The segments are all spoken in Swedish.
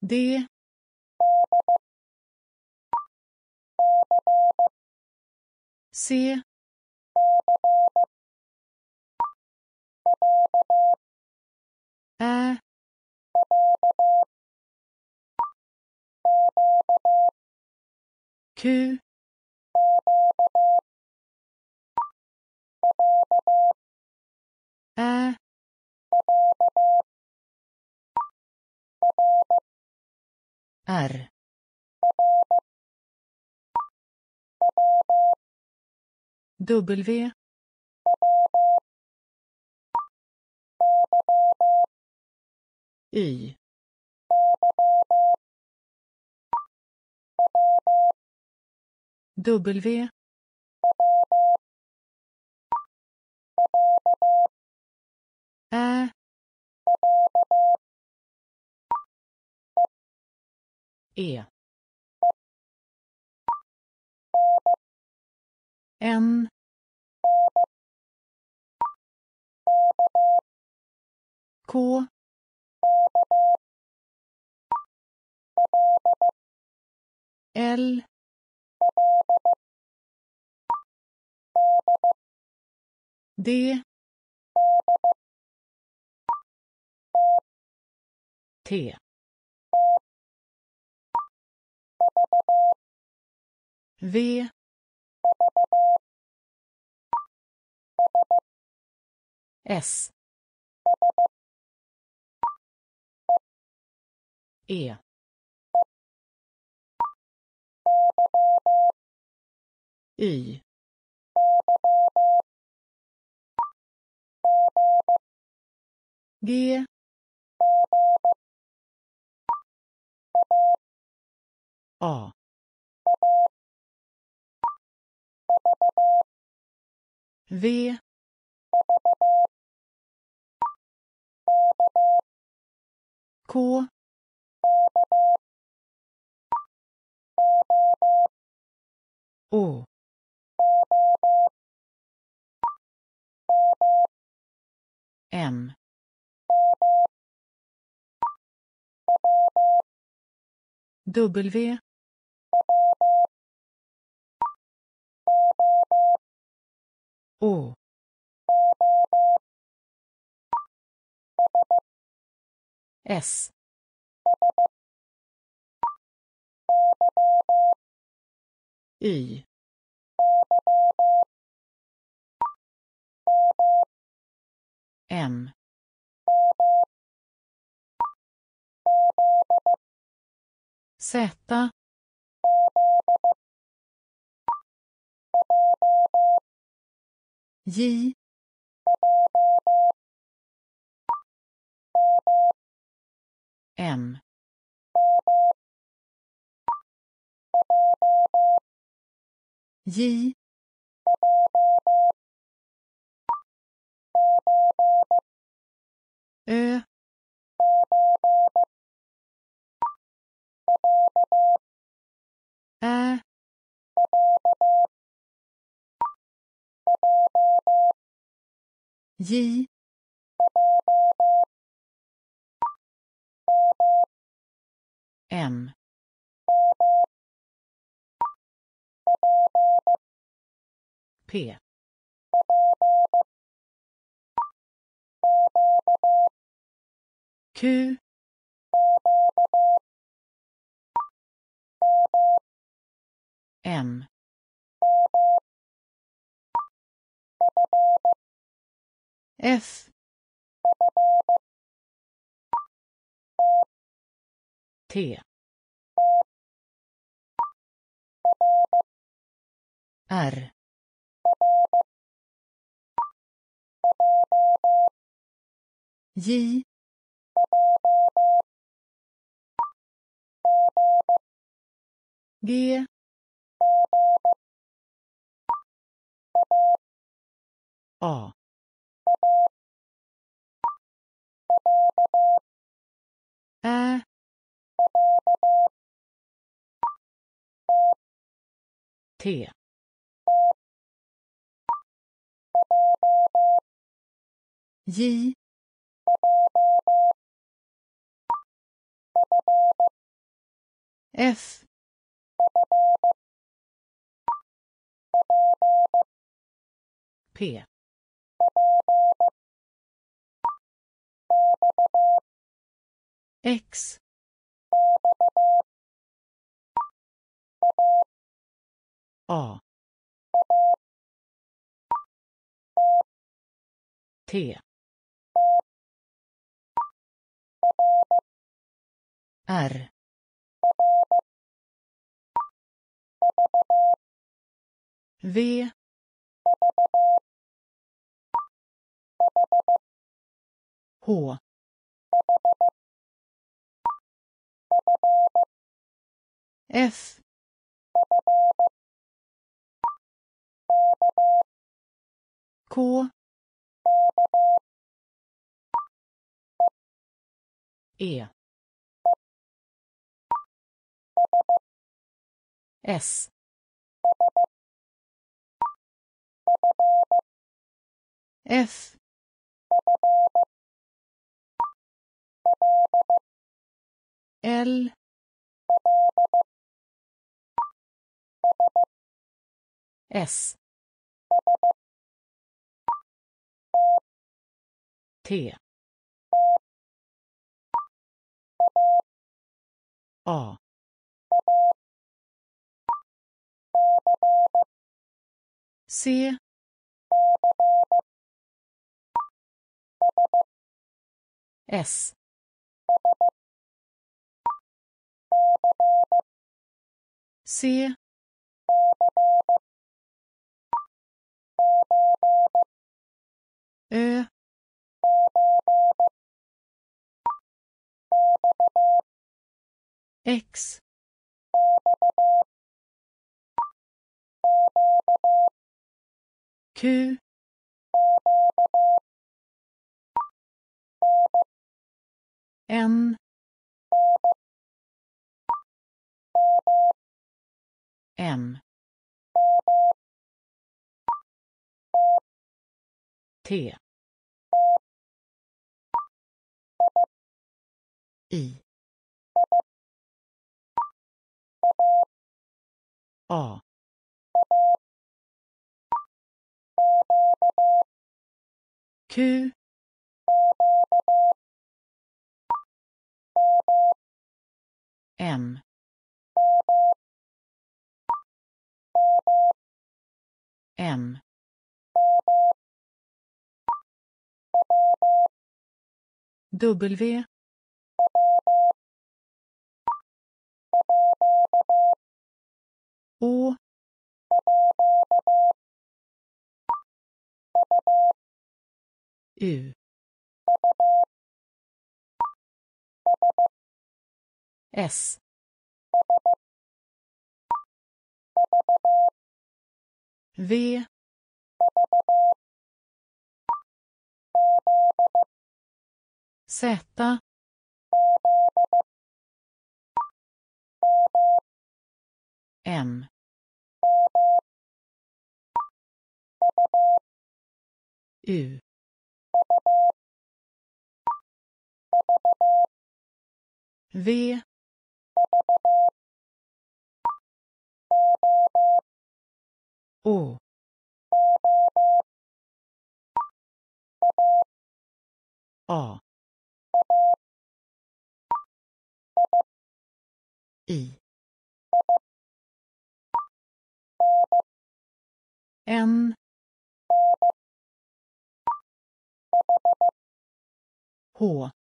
D. C. Ä. Q. Ä. R. W. Y. W. Ä. E. N. K. L. D. T. V. S. E. Y. G. A. V. K. Å. M. W. Å. S. Y. M. Z. J. M. J. Ö. Ä. J. M. P. Q. M. F. T. R. J. G. A. Ä. T. J. F P X A T R V H F K E S F L S T A C S C Ö X Q N M T I A Q M M W Å U S V Z M U V Å A I N H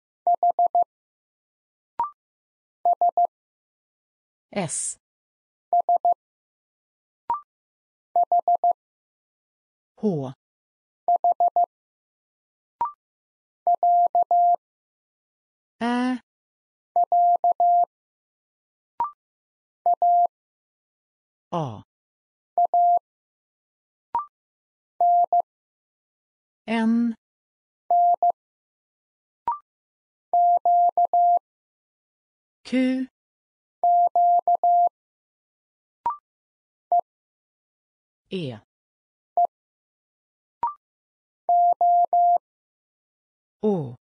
S H Ä A N Q E Å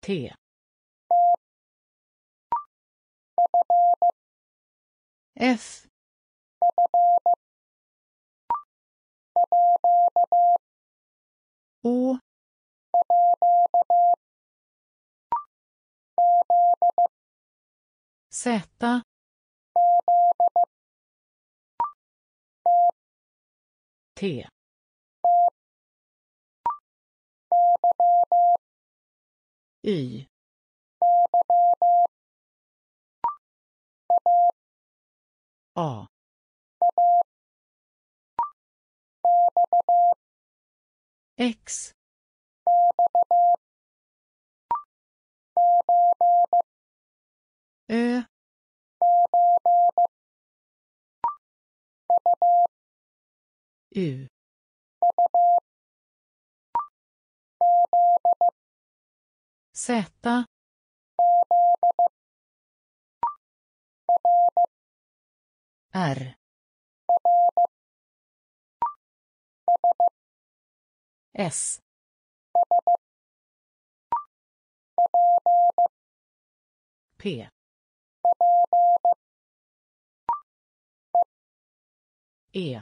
T. F. Å. Z. T. Y. A. X. Ö. U. Z. R. S. P. E.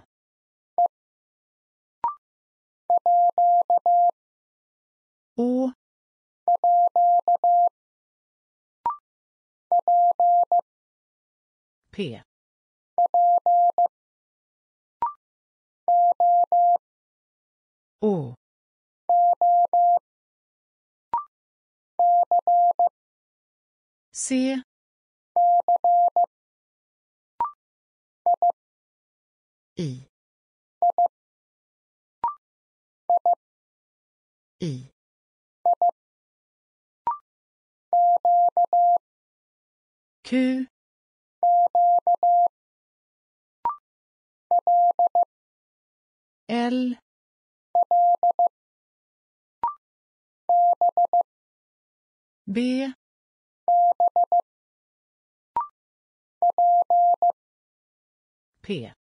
Å. P. Å. C. I. I. Q. L. B. P.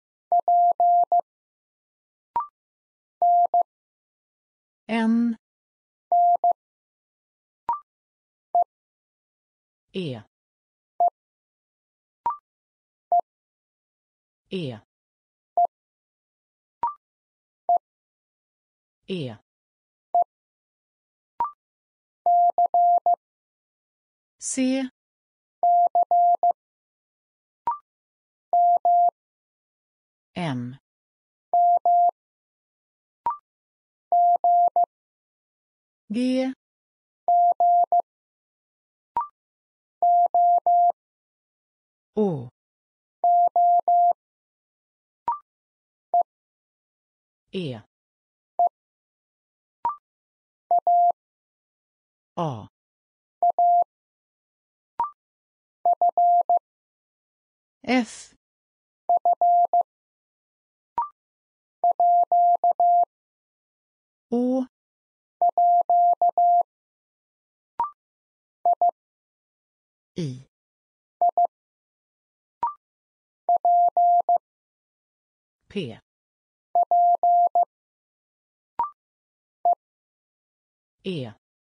N. E. E. E. C. M. G. Å. E. A. F. Å. I. P. E.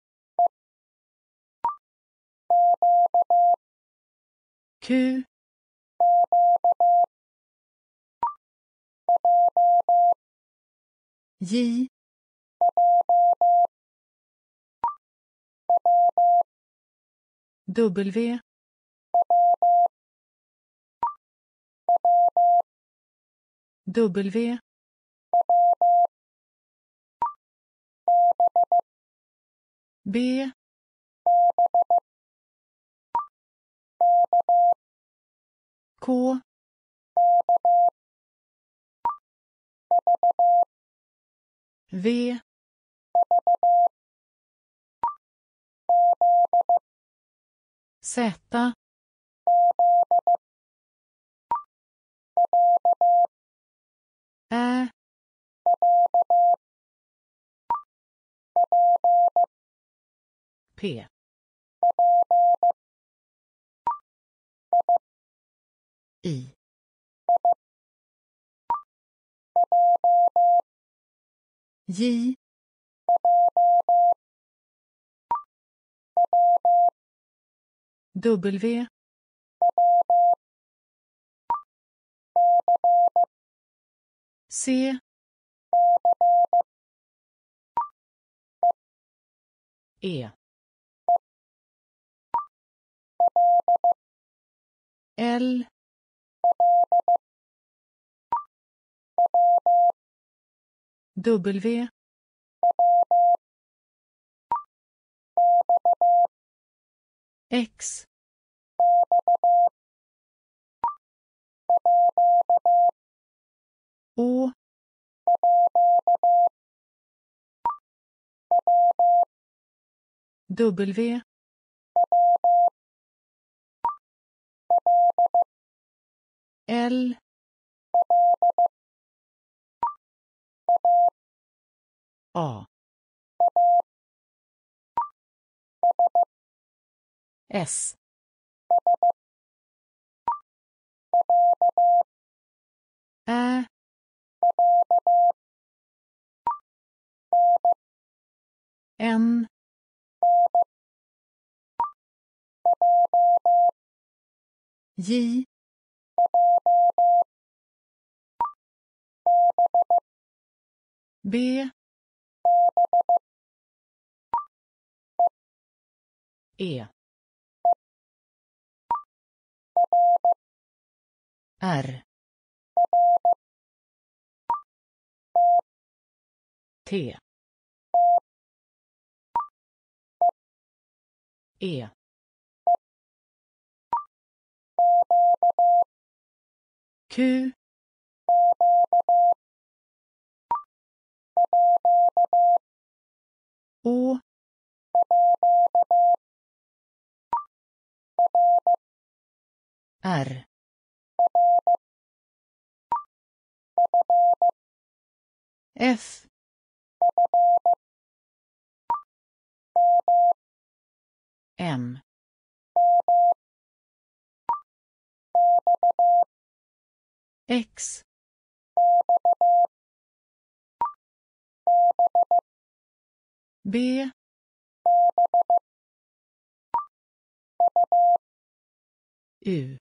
Q. J. W. W. B. K. V. Z. Ä. P. I. J. W C E L W X Å W L A S Ä N J B E R T E Q Å R F M X B U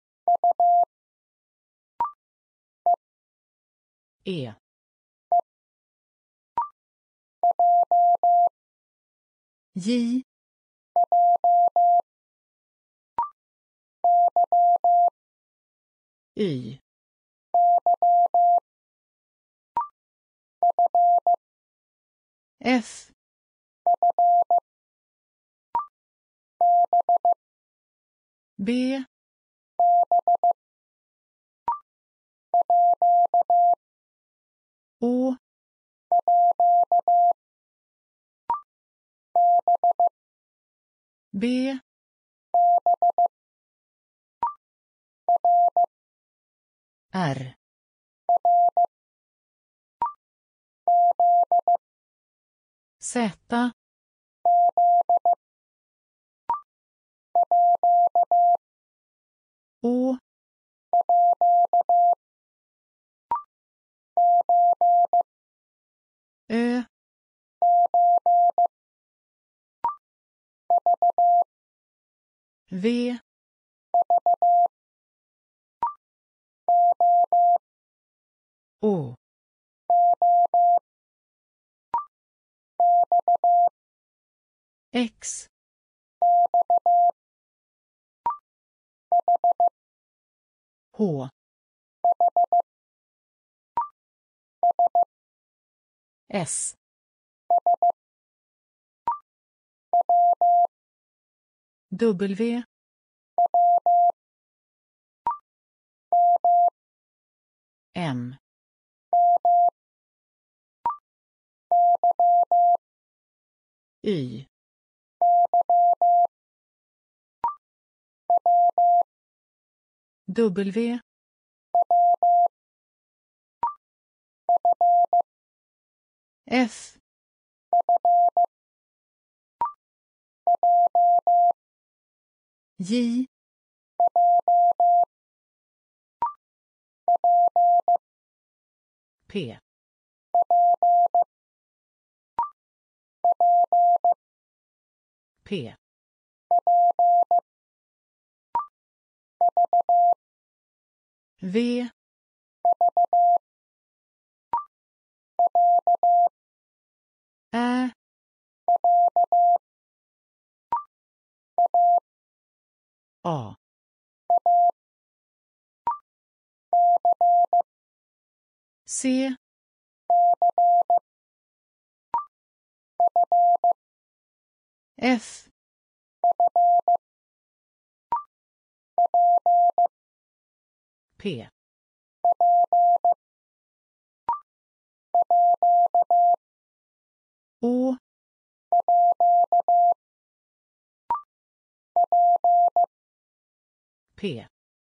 E J Y F B Å B R Z Å Ö V Å X H S W M Y W F J P P V Ä A C F P Å P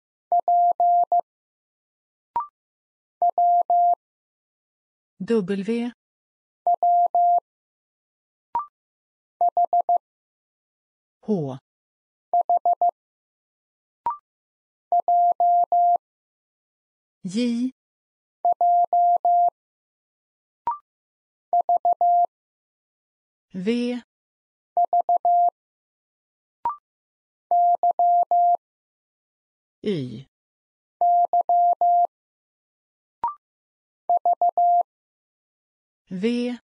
W H J V Y V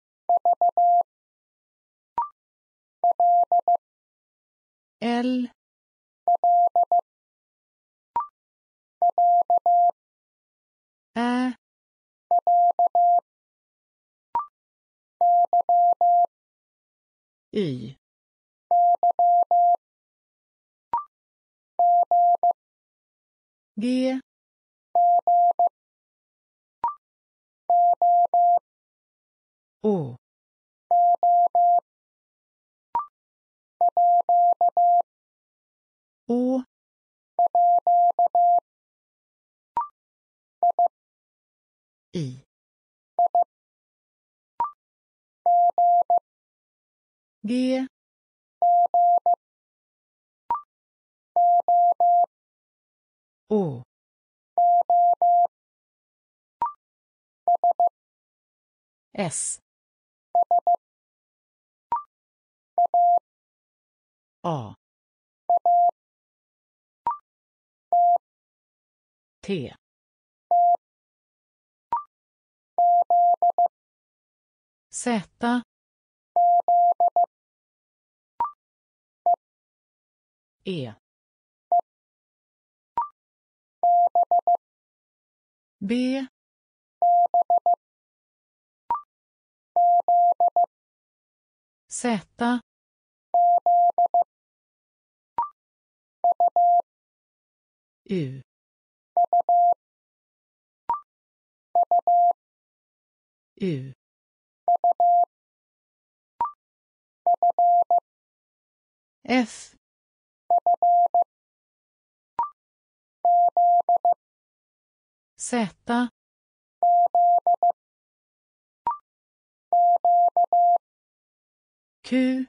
L Ä Y G Å Å I G Å S A T Z E B Z U U F Z Q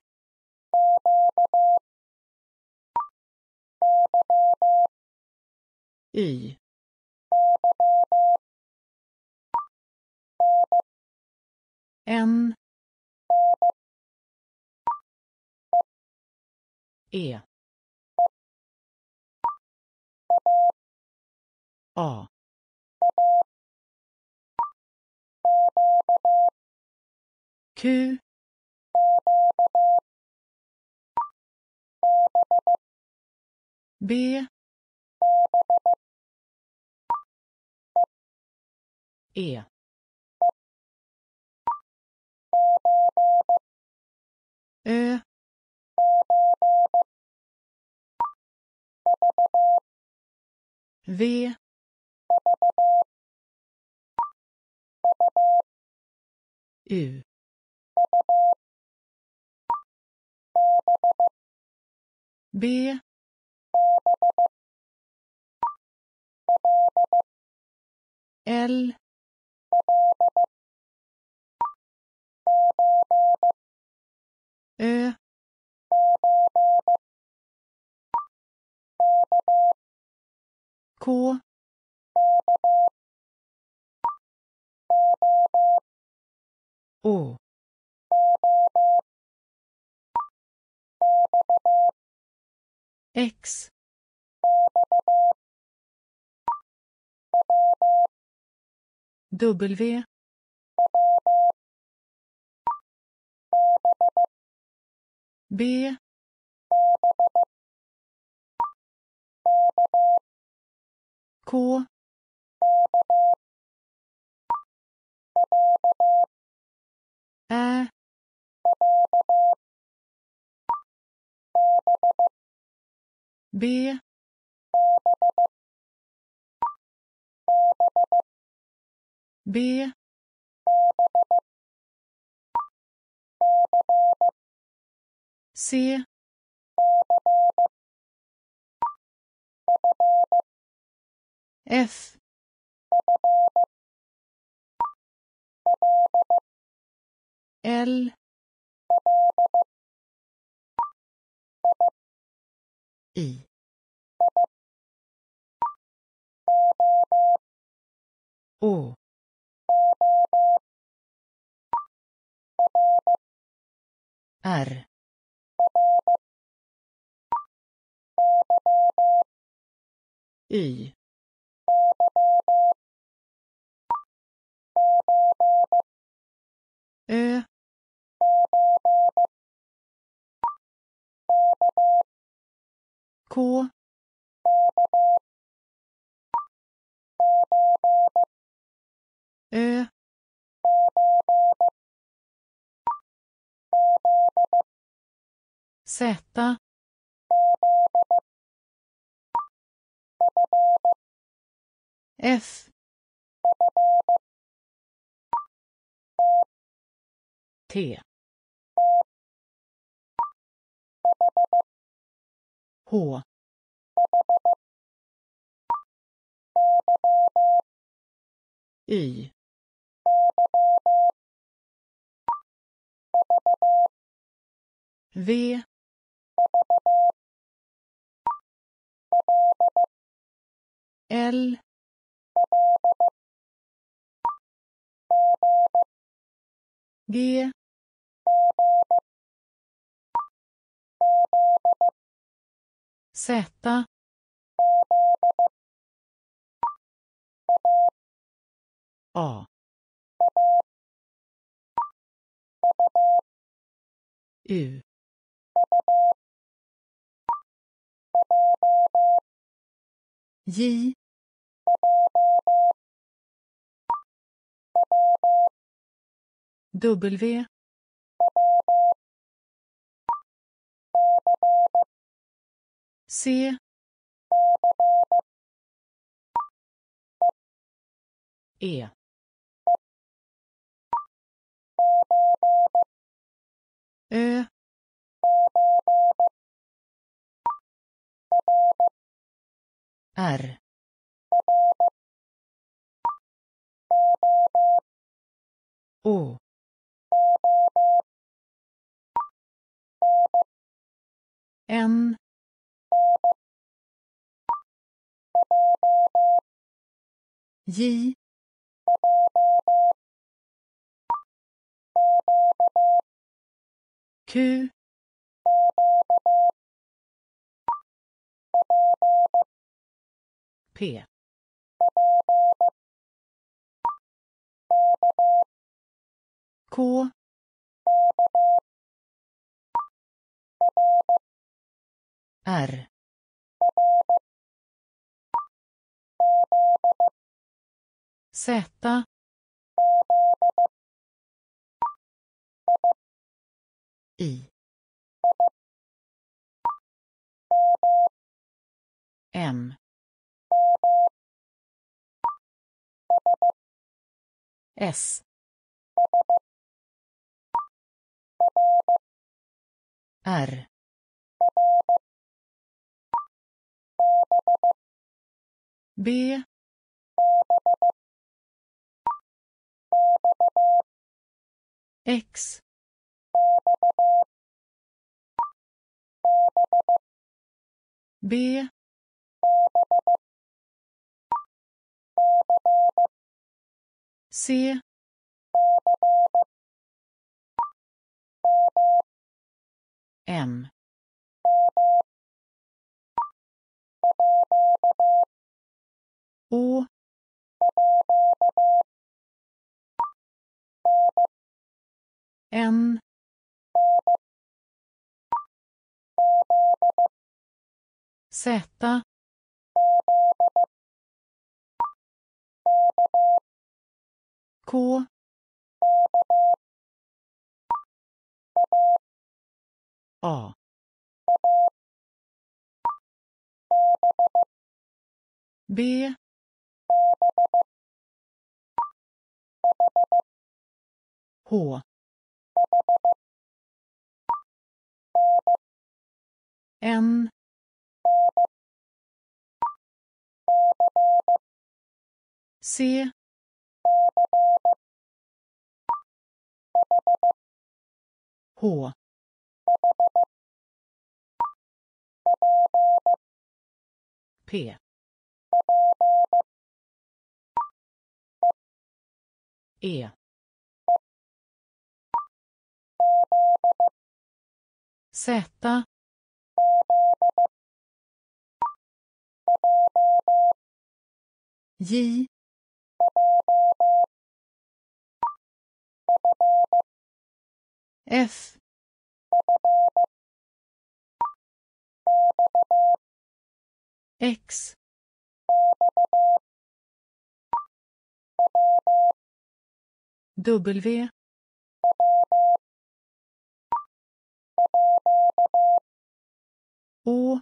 Y N E A Q B E Ö V U B L Ö K Å X W B K Ä B B C F L I Å R Y Ö K Ö Z F T H Y V L G Z A U J W C E Ö R Å N J Q P K R Z I M S R B X B C M Å. N. Z. K. A. B. H. N. C. H. P. E. Z. J. F. X. W. Å.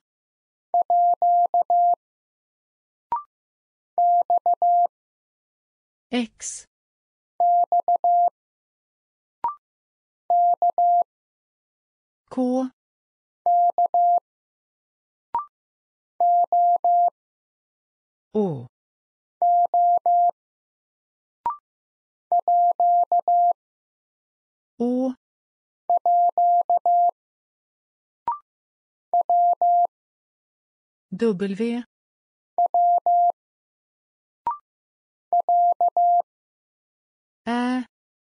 X. K. Å. Å. W. Ä.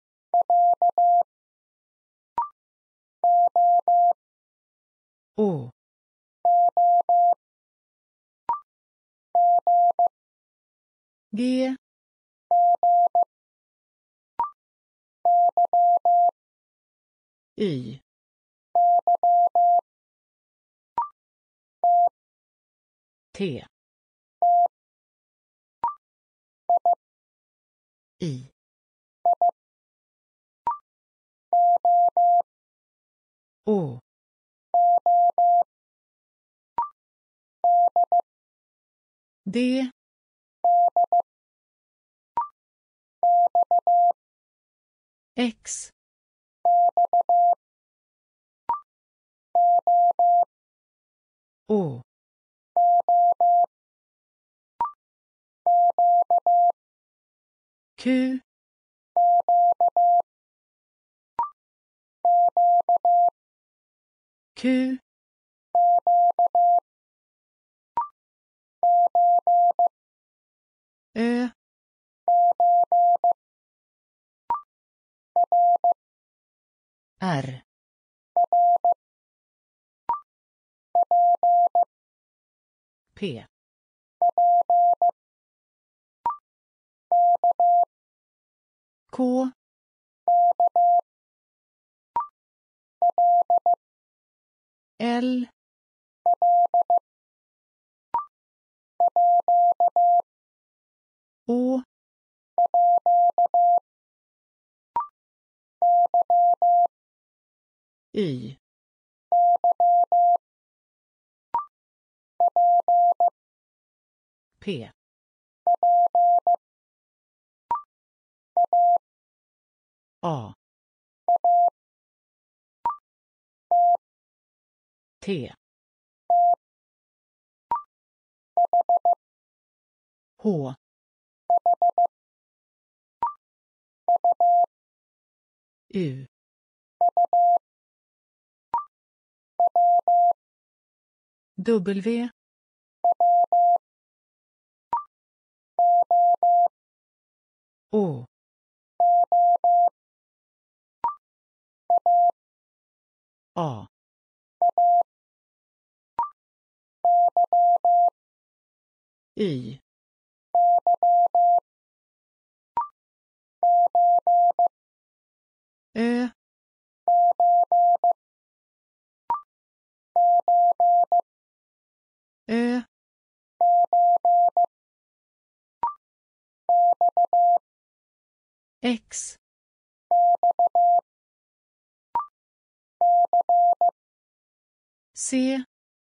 Å. G. Y. T. I. Å. D. X. Å. Q. Q. Ö. R. P. K. L. Å. Y. P. A. T. H. U. W. Å. A. Y. Ö. Ö. X. C.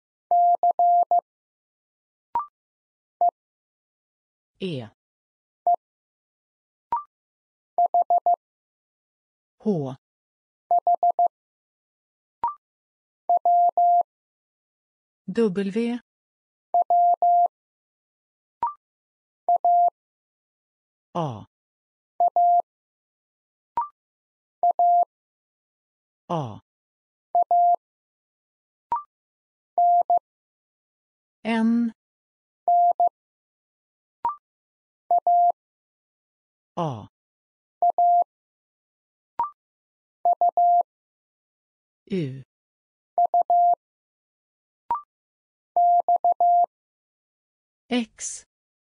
E. H. W. A. A. N. A. U. X.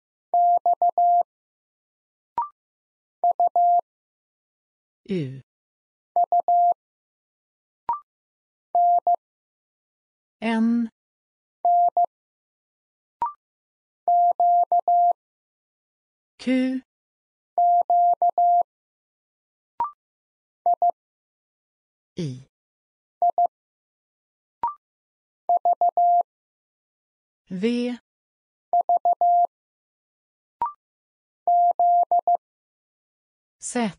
U. N. Q. I. V. Z.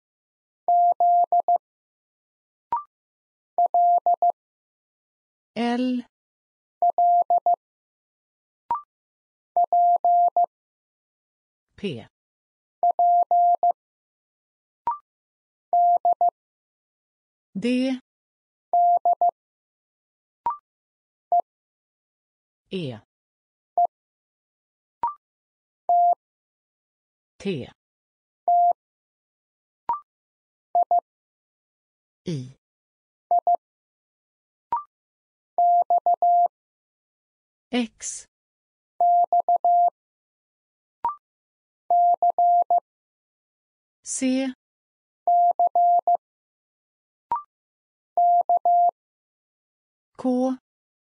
L. P. D. E. T. I. X. C. K.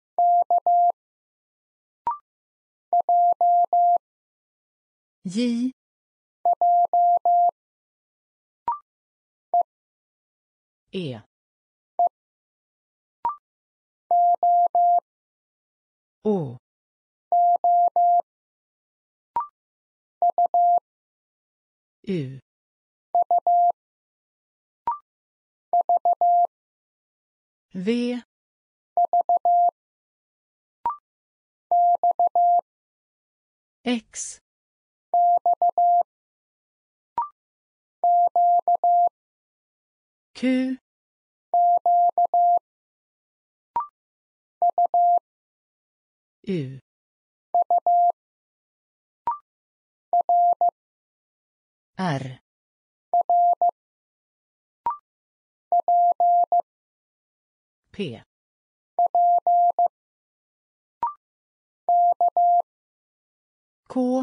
J. E. Å. U. V. X. Q. U. R. P. K.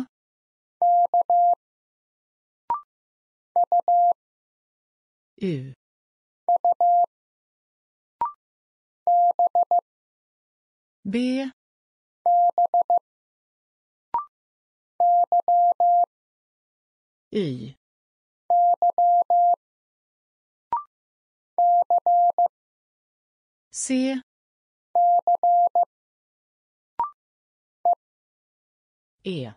U. B. Y. C. E.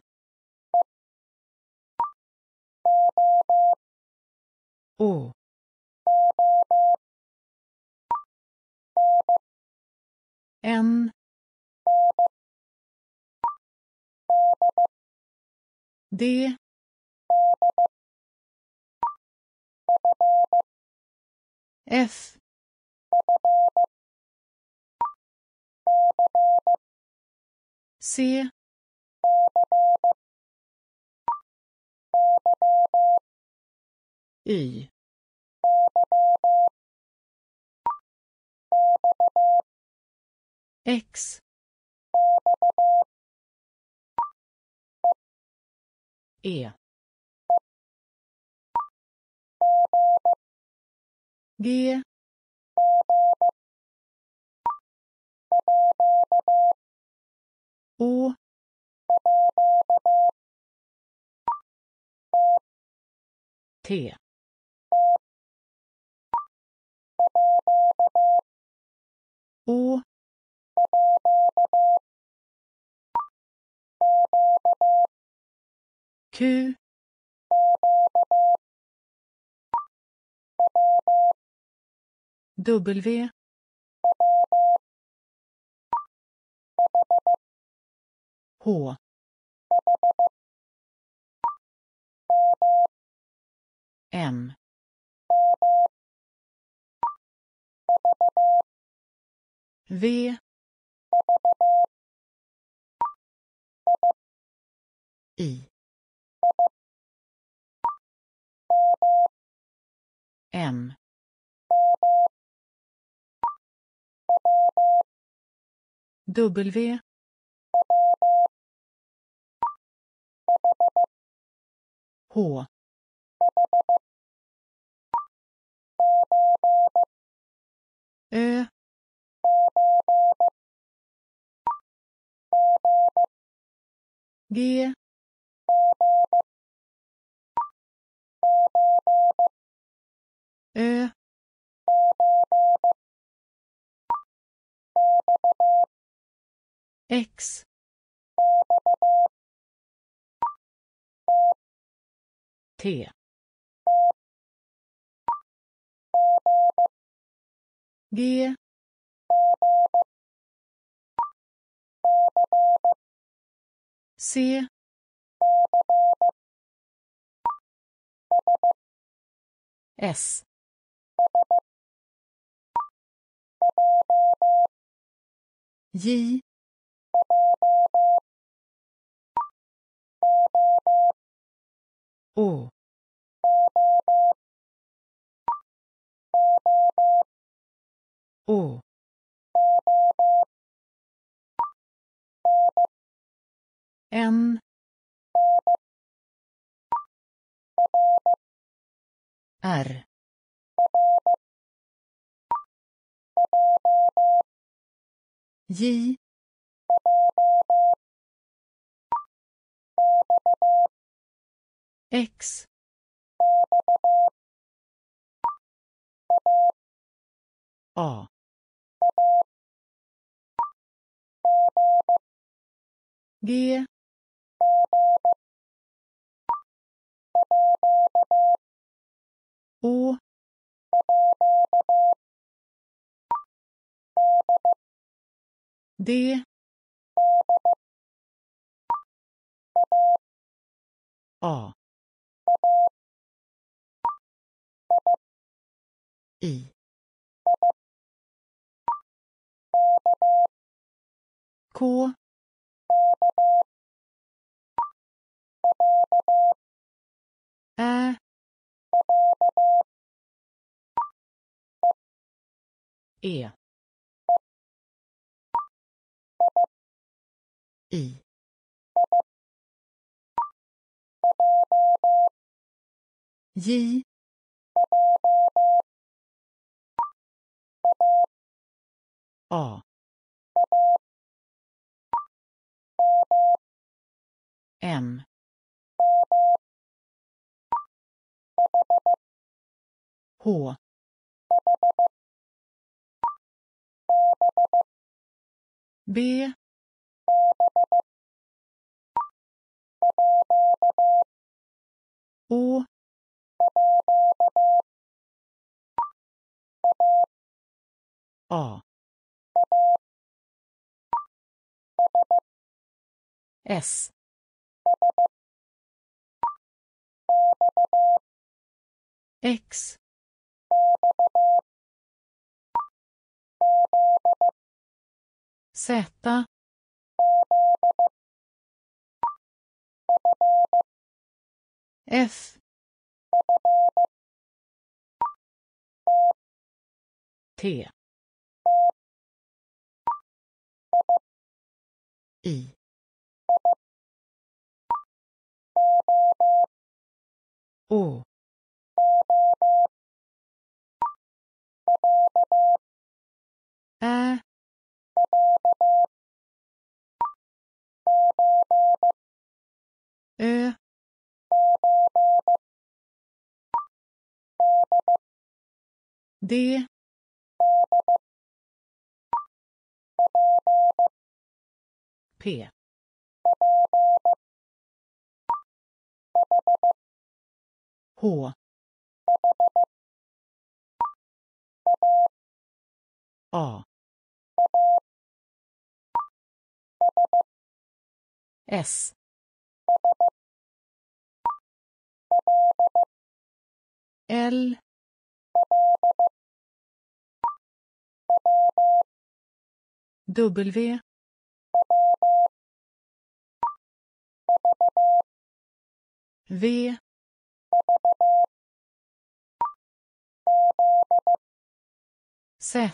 Å. N. D. F. C. Y. X. E. G Å T Å Q W H M V I M W H Ö G Ö X T G C S J Å Å N R J X A G Å D A I K Ä E I J A M H B Å A S X Z F T I Å Ä. Ö. D. P. H. A. S. L. W. V. Z.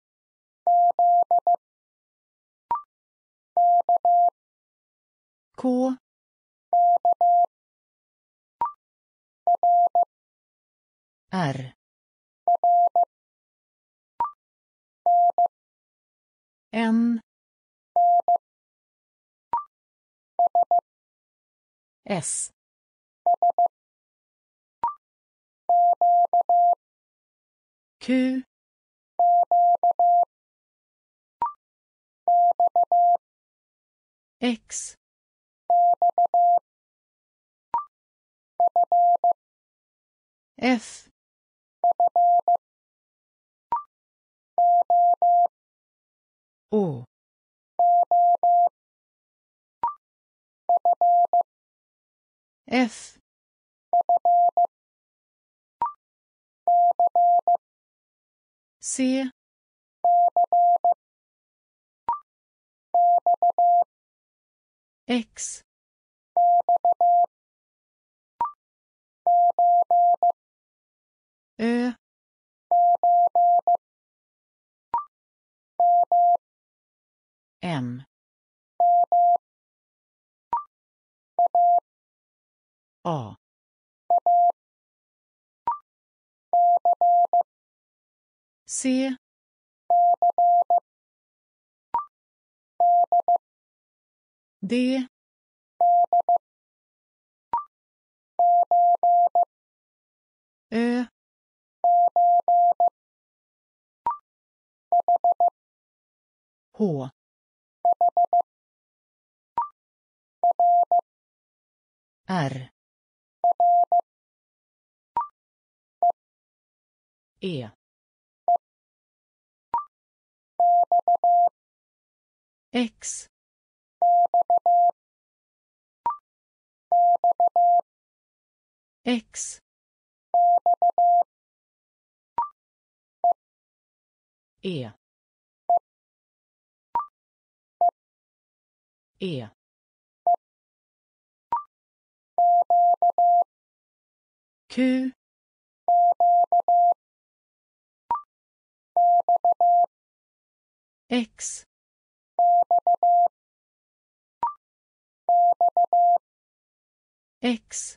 K. R. N. S. Q. X. F. O. F. C. X. Ö. M. A. C. D. Ö. H. R. E. X. X. E. E. Q. X. X.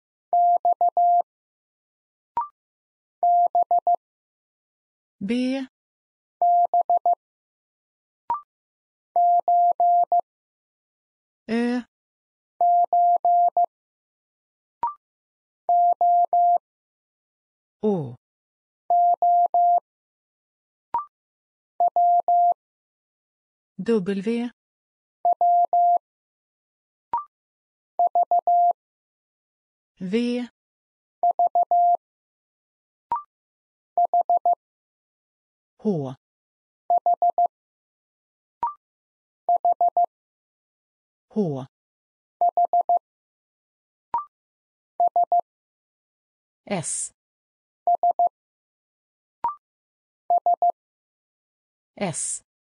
B. Ö. Å. W. V. H. H. S. S.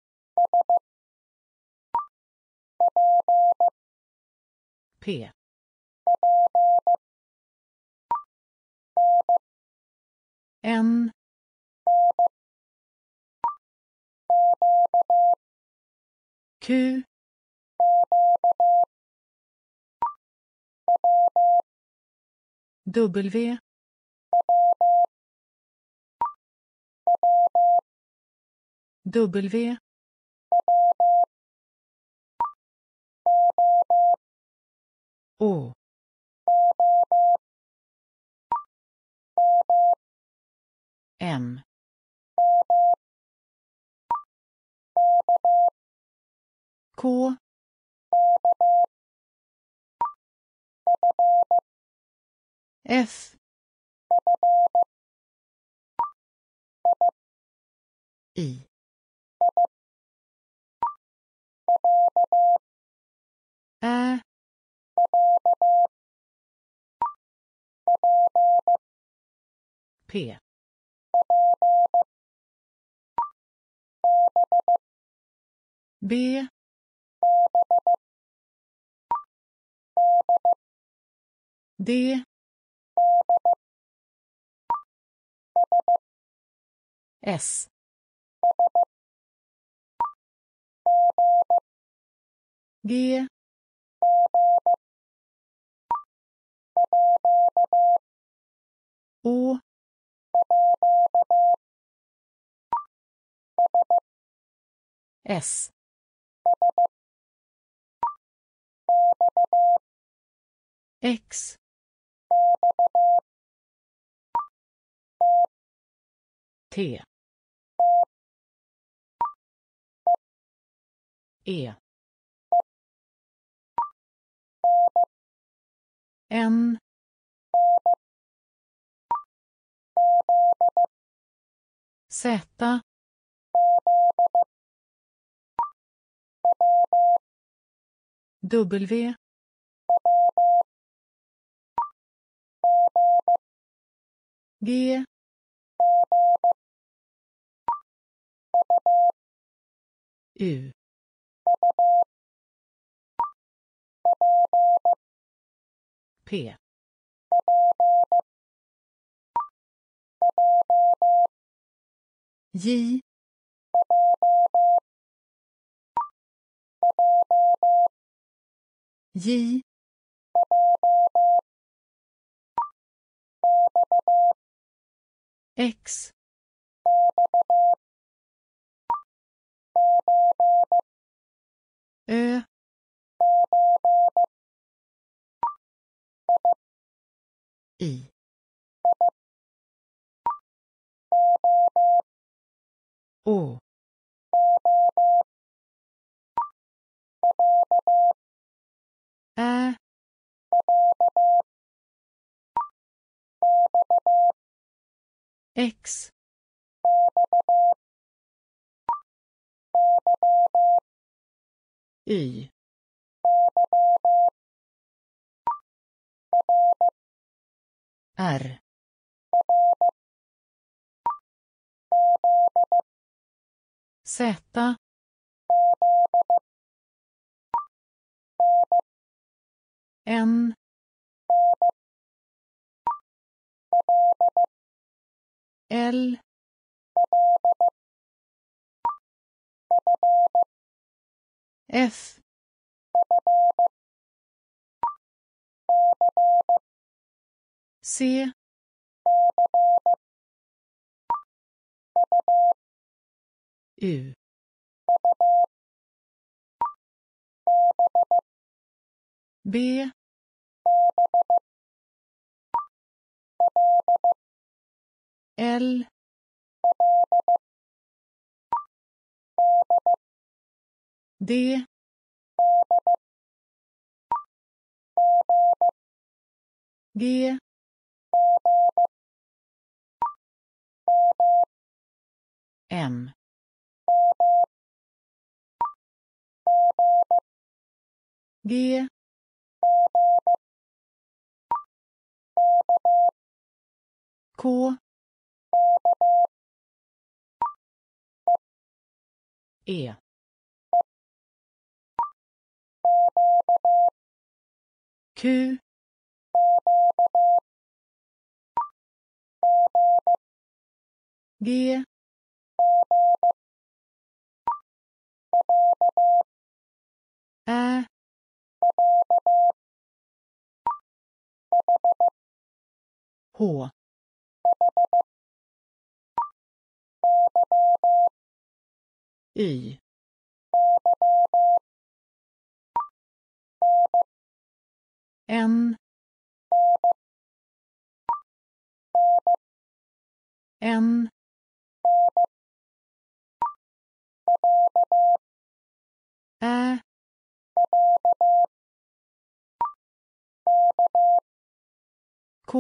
P. N. Q. W. W Å M K F I Ä P B D S G Å S X T E N Z W G U P J J X Ö I Å Ä X Y R Z N L F C U B L D G M G K E Q G Ä H Y. N. N. Ä. K.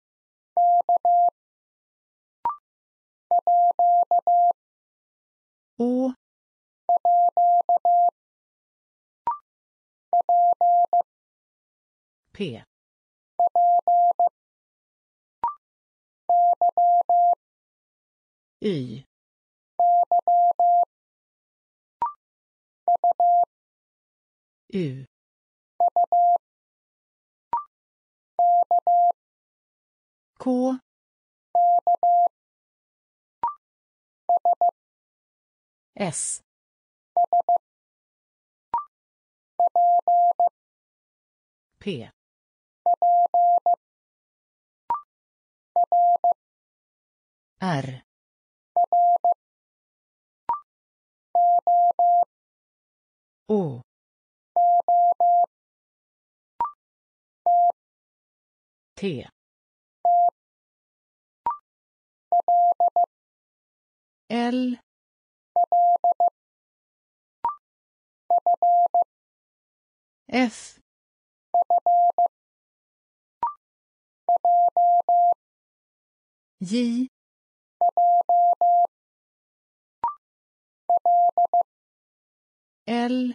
Å. P. Y. U. K. S. P. R. Å. T. L. F. J. L.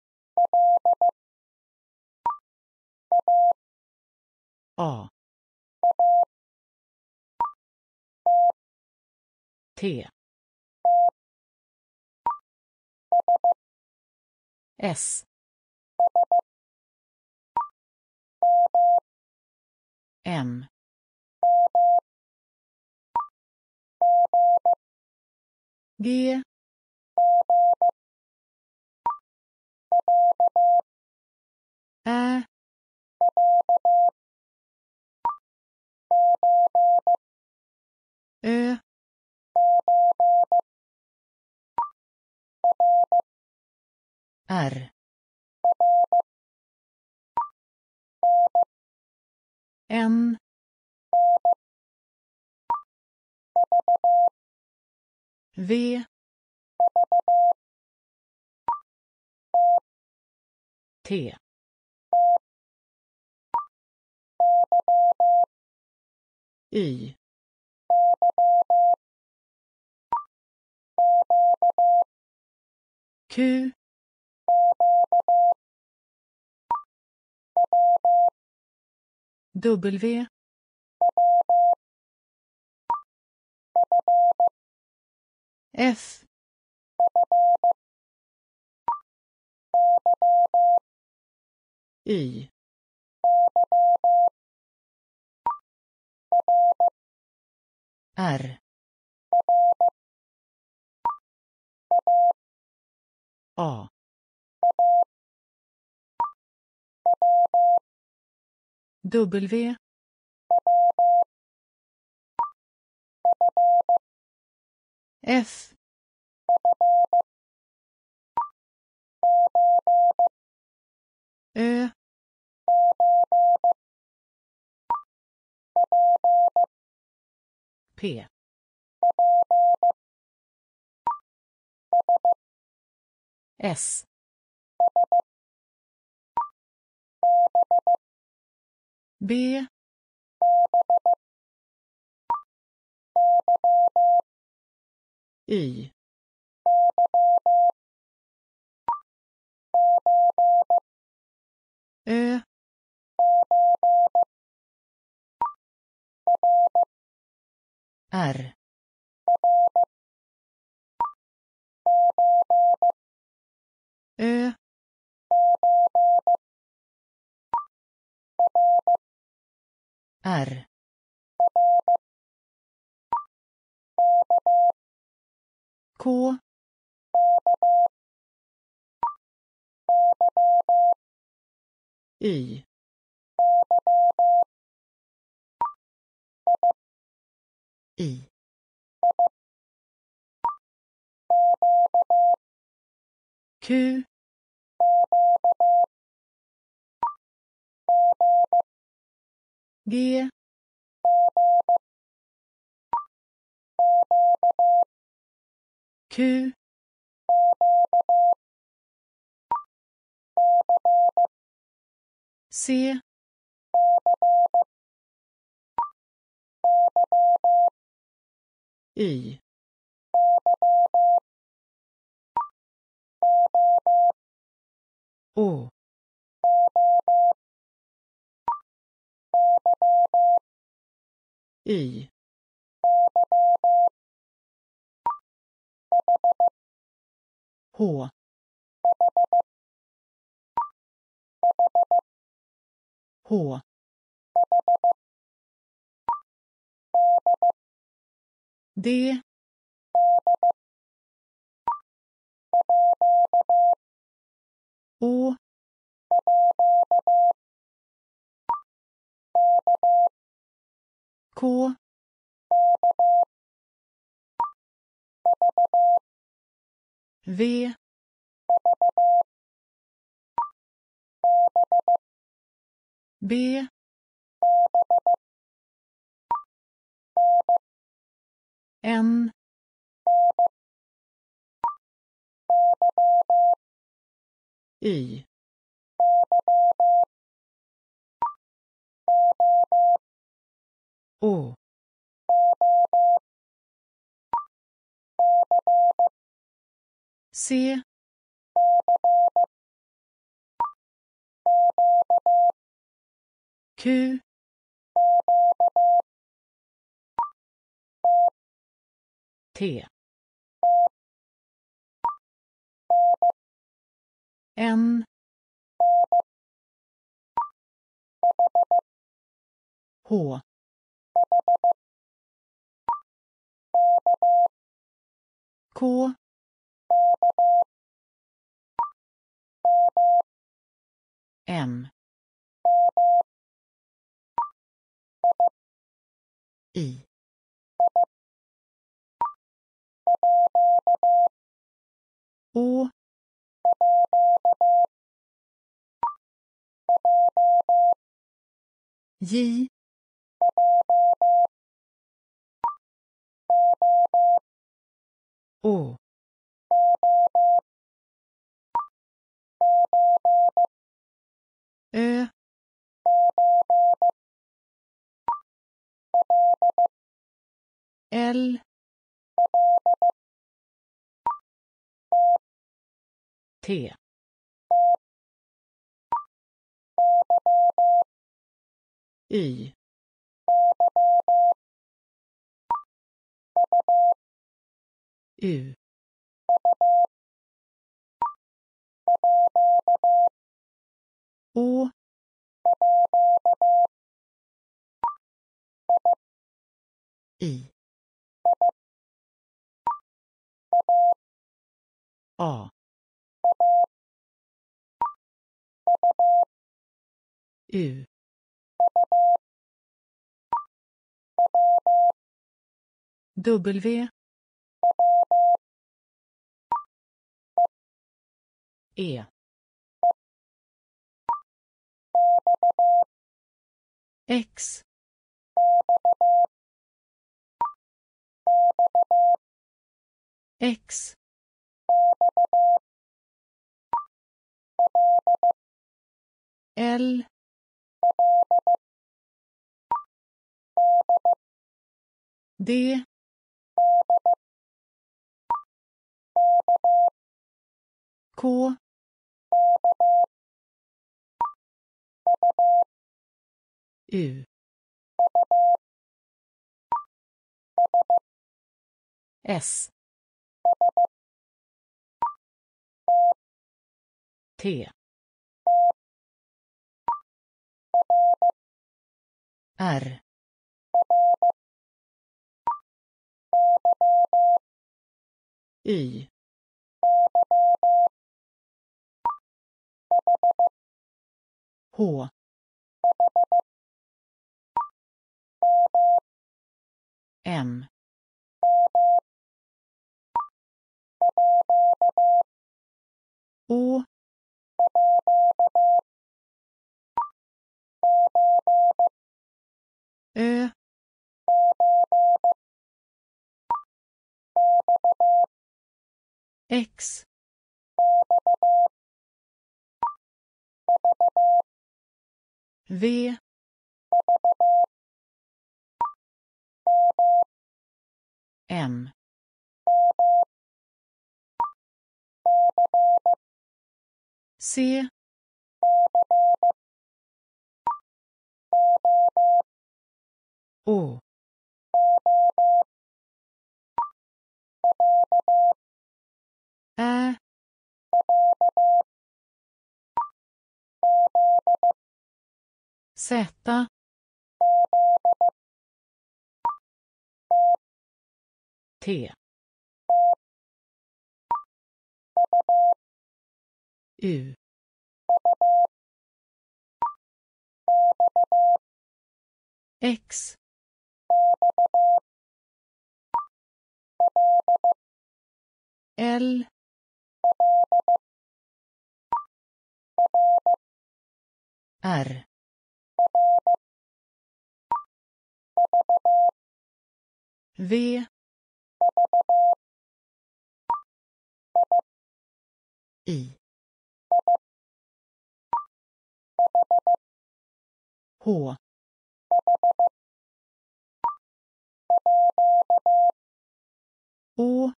A. T. S. M. G. Ä. Ö. R. N. V. T. Y. Q. W. F. Y. R. A. W. F. Ö. P. S. B. Y. Ö. R. Ö. R. K. Y. I. Q. G. Q. C. Y. Å. Y. H. H. D. Å. K. V. B. N. Y. Å. C. Q. T. N. H. K. M. I. Å. J. Å. Ö. L. T. Y. U. Å. I. A. U. W. E. X. X. L. D. K. U. S. T. R. Y. H. M. Å. Ö. X. V. M. C. Å. Ä. Z. T. U. X. L. R. V. I. H. Å.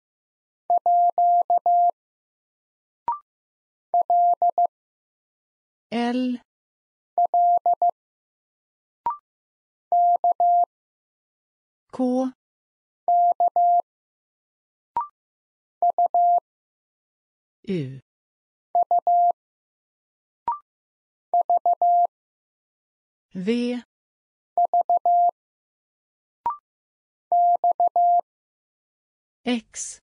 L. K. U. V. X.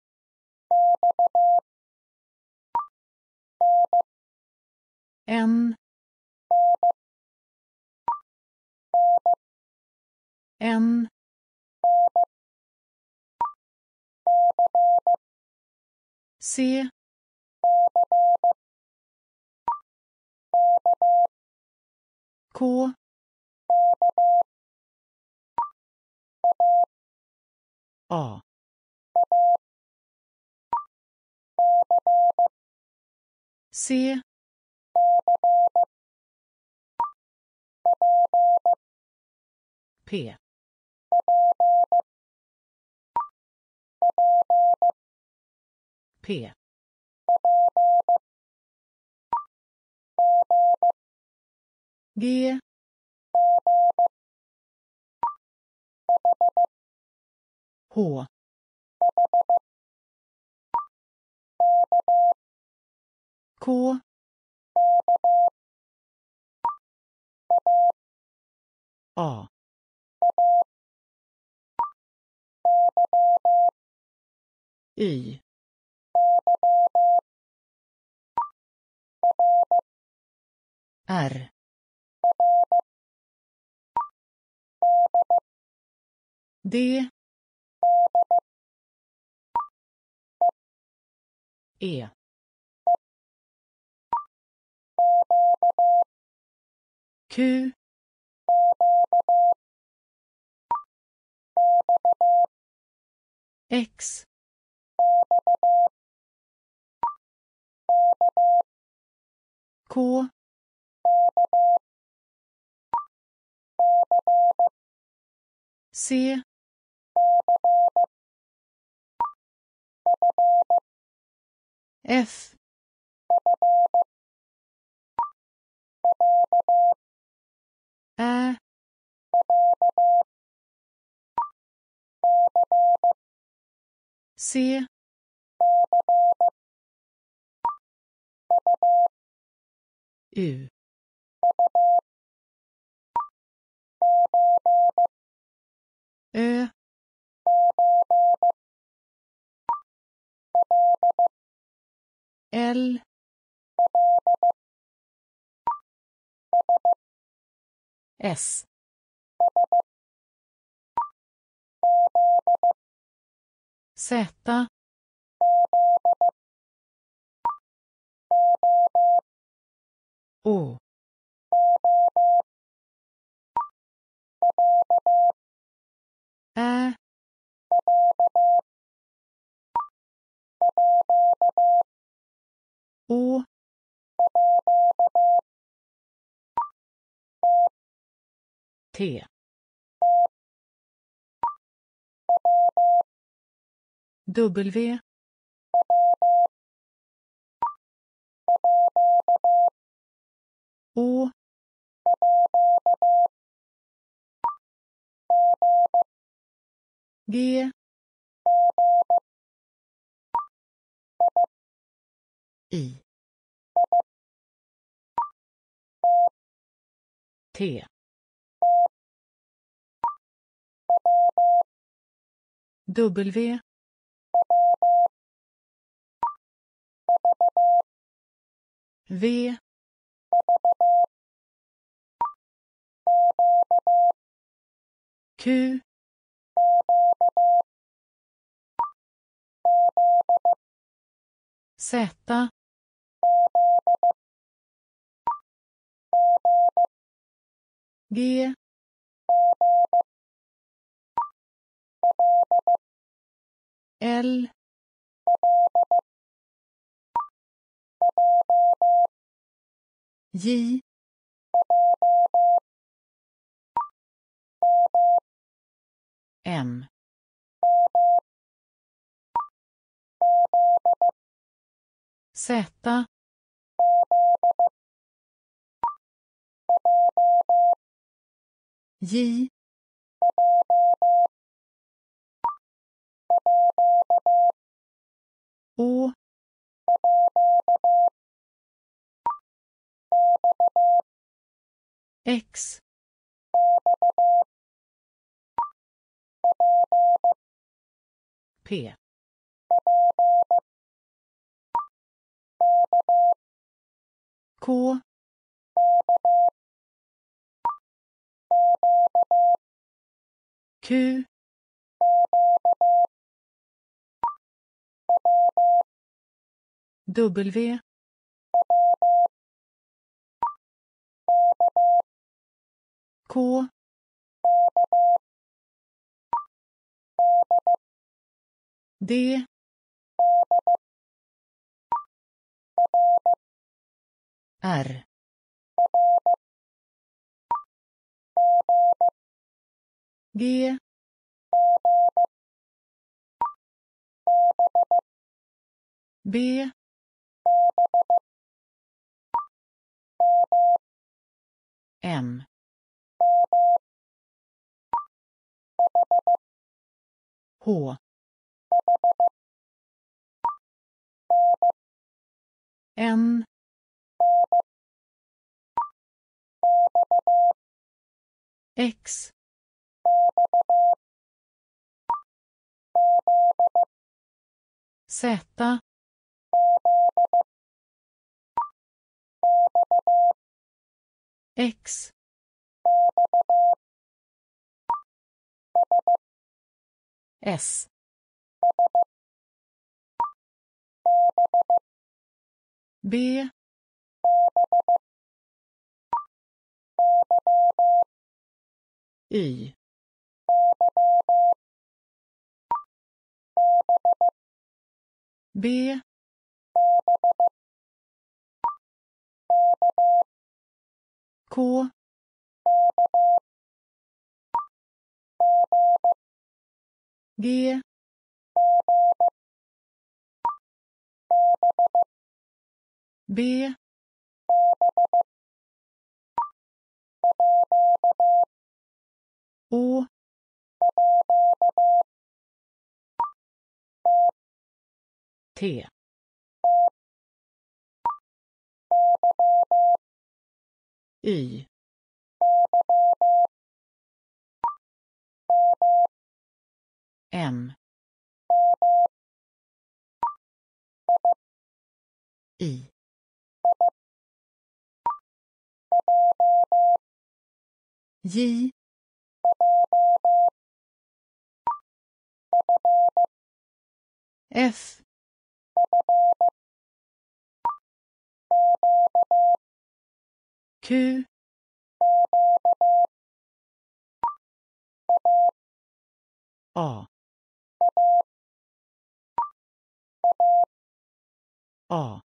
N. N. C. K. A. C. P. P. G. H. K. A. Y. R. D. E. Q. X. K. C. F. Ä. C. U. Ö. L. S. Z, Å, Ä, Å, T, W, Å, G, I, T, W, V, Q, Z, G, L, J, M, Z, J, Å, X, P, K, Q, W, K, D, R, G, B, M, H, N, X, Z, X, S, B, Y, B, K, G, B, Å, T, Y, M, I, J, F Q A A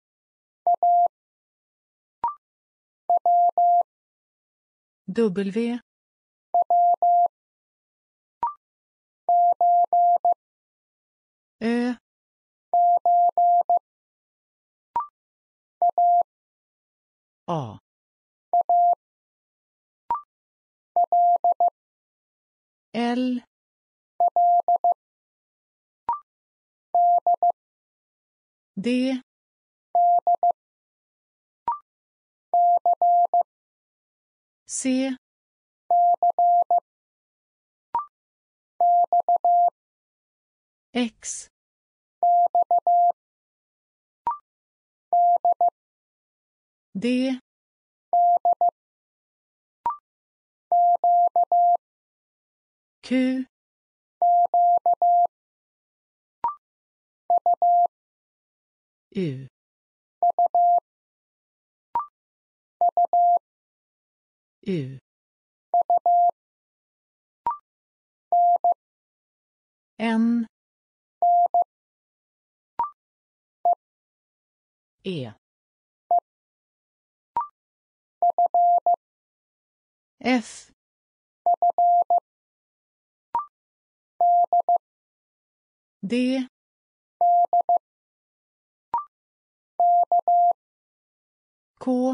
W Ö A L D C X D Q U U N E F D K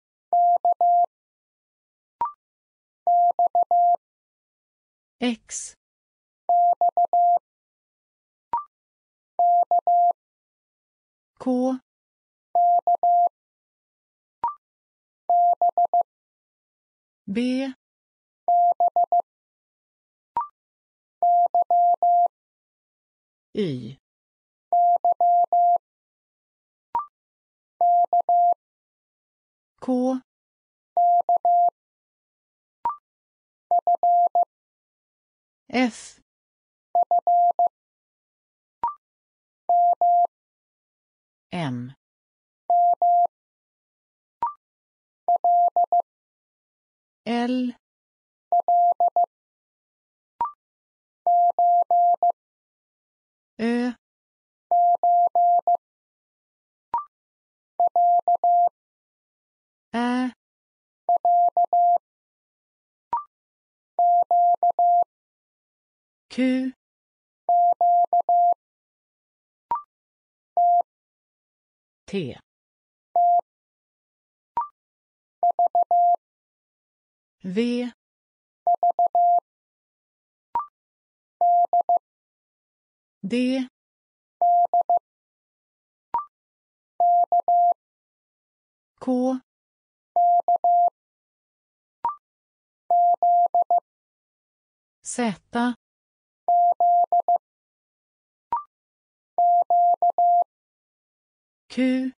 X K B Y K F M L Ö Ä Q T V D K Z Q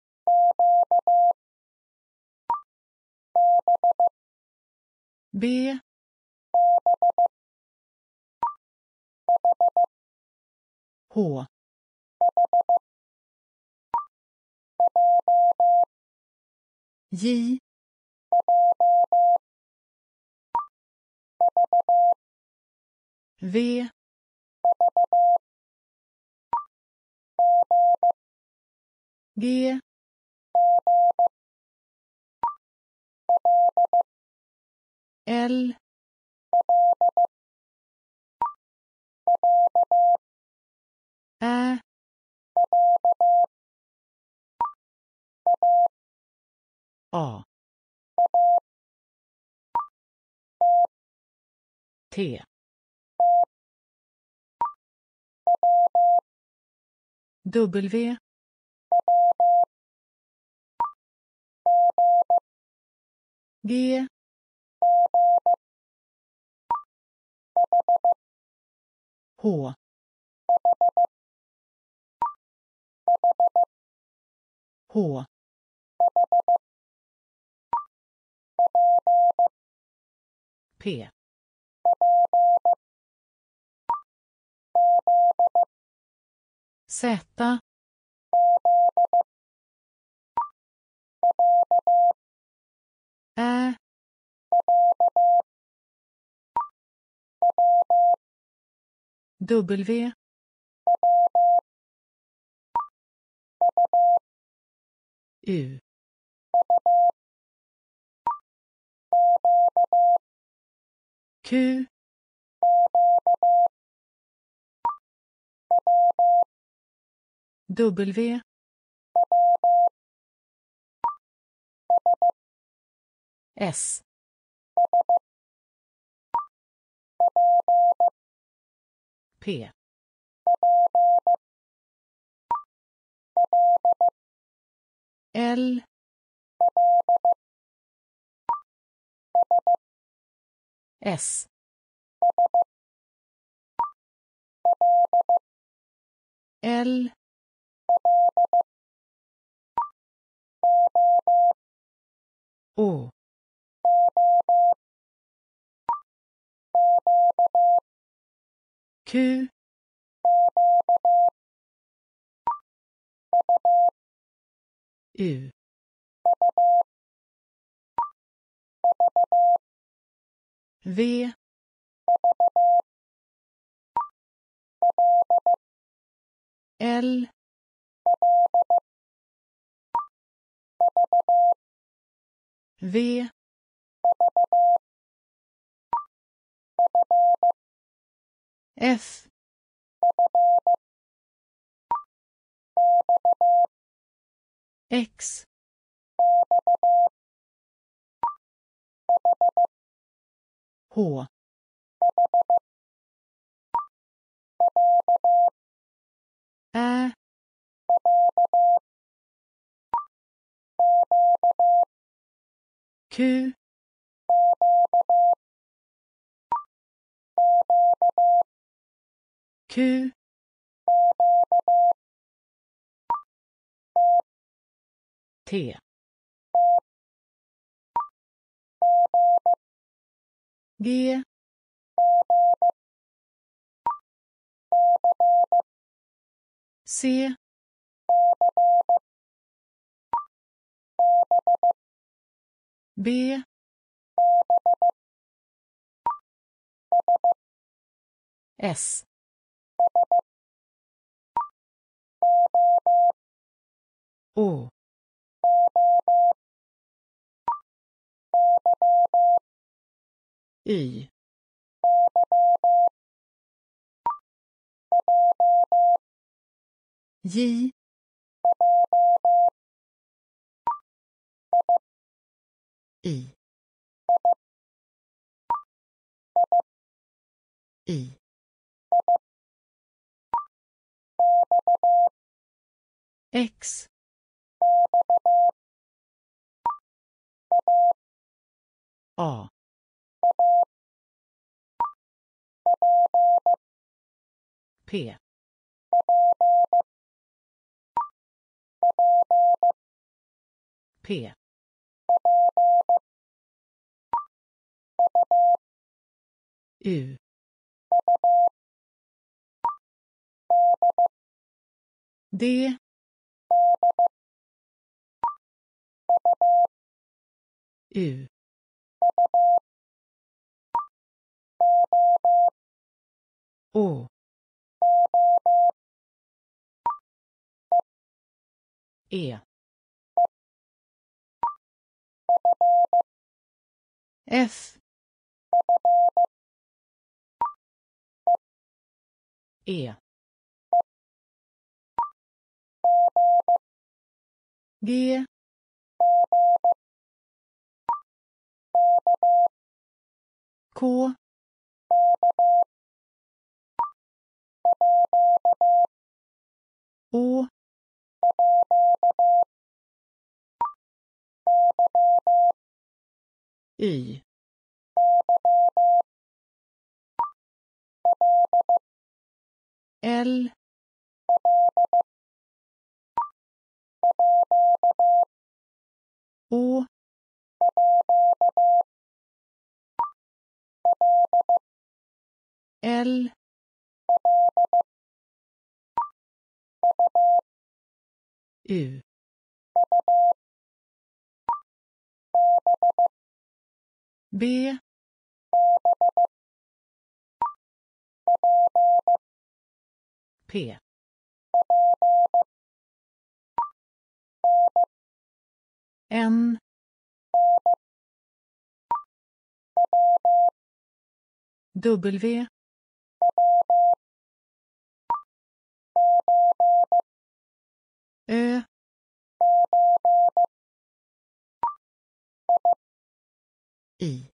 B H J V G L Ä A T W G H H P Z, Ä, W, U, Q, W, S, P, L, S, L, Å, Q, U, V, L, V, F, X, H, Ä, Q, Q, T, G, C, B, S, Å, Y, J, I, I, X, A, P, P, U, D, U, Å, E, F, E, G, K, Å, Y, L, Å, L, U. B. P. N. W. Ö. I.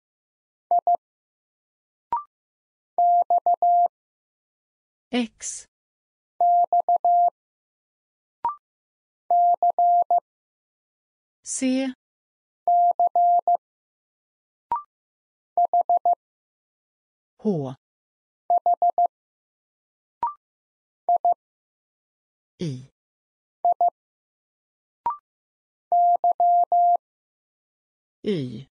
X. C. H. I. Y.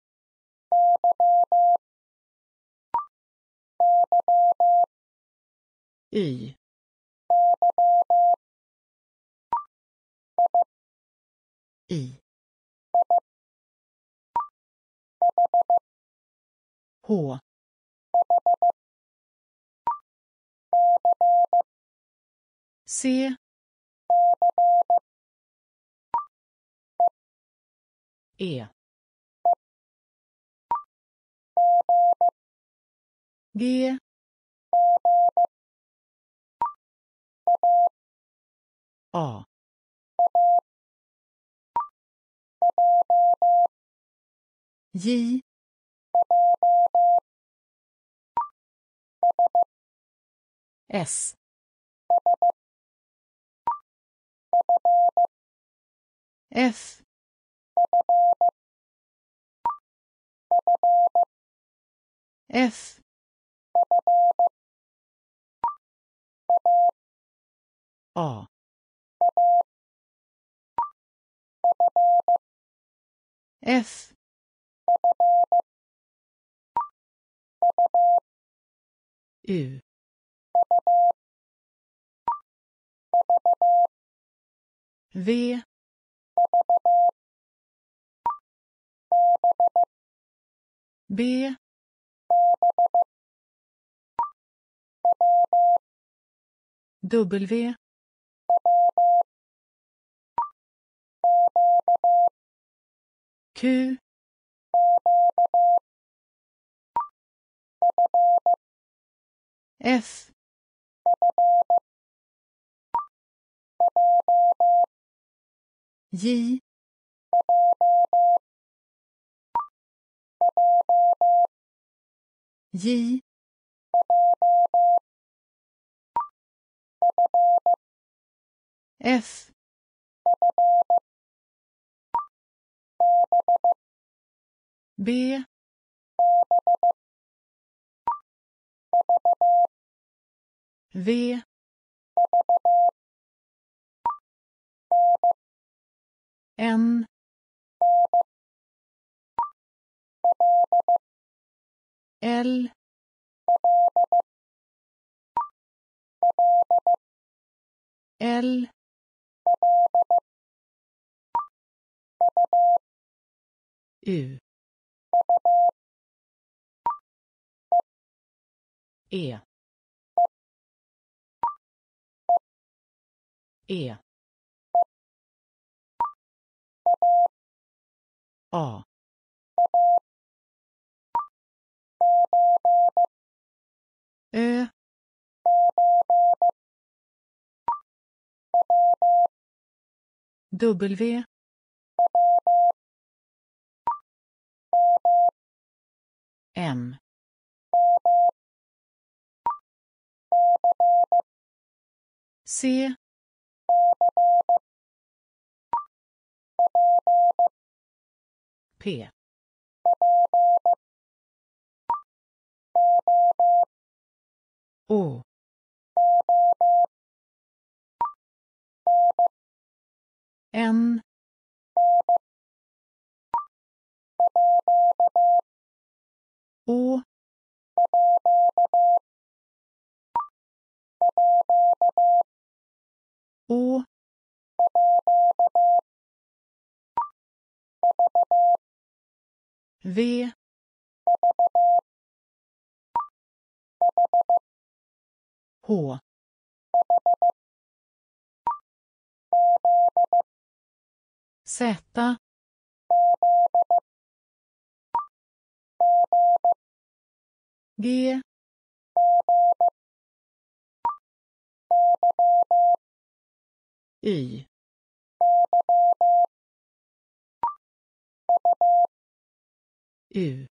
Y. I. H. C. E. G. A. J. S. F. F. A. F. U. V. B. W. Q. F. J. J. F. B. V. N. L. L. U. E. E. A. Ö. W. M. C. P. Å. N. Å. Å, V, H, Z, G, Y, U,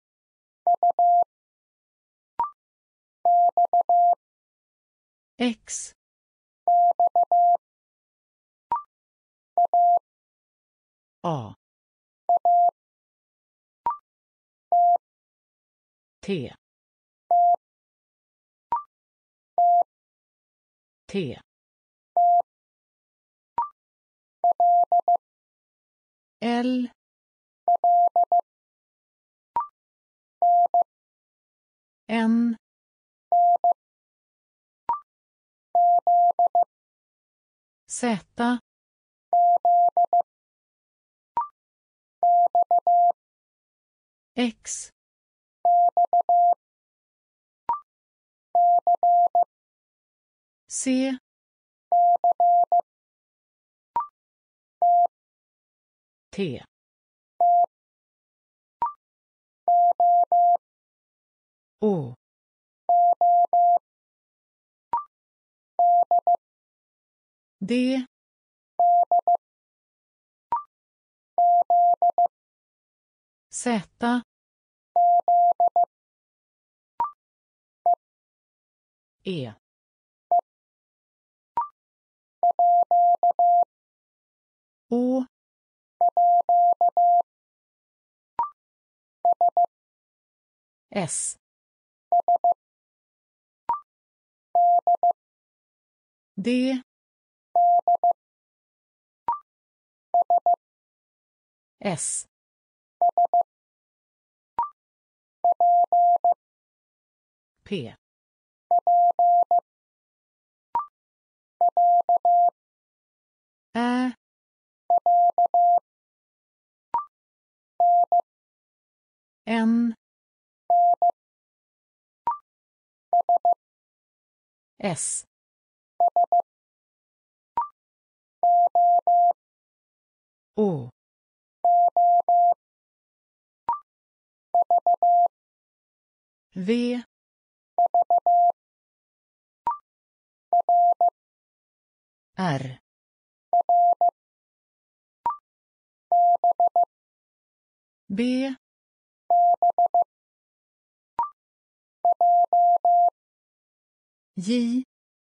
X, A, T, T, L, N, Z, X, C, T, Å, D, Z, E, Å, S, D, S, P, Ä, N, S, Å, V, R, B, J,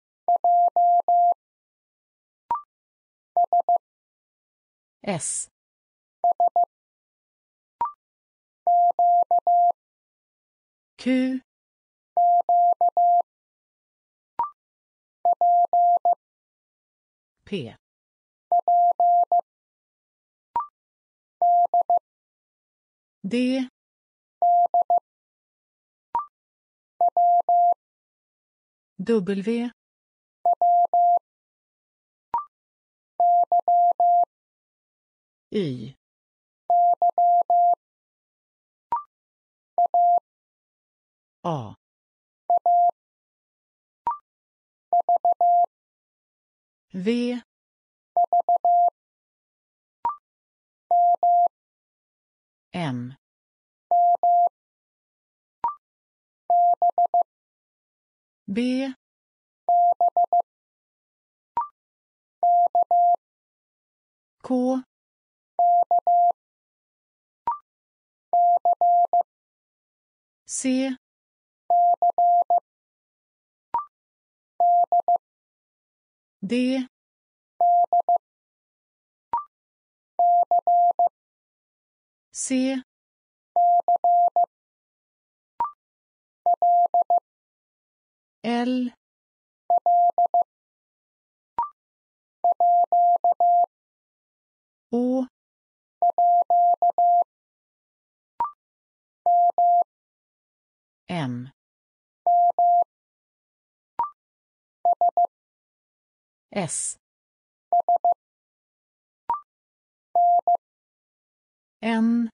S, Q, P, D, W, Y, A, V, M, B, K, C, D, C, L, Å, M, S, N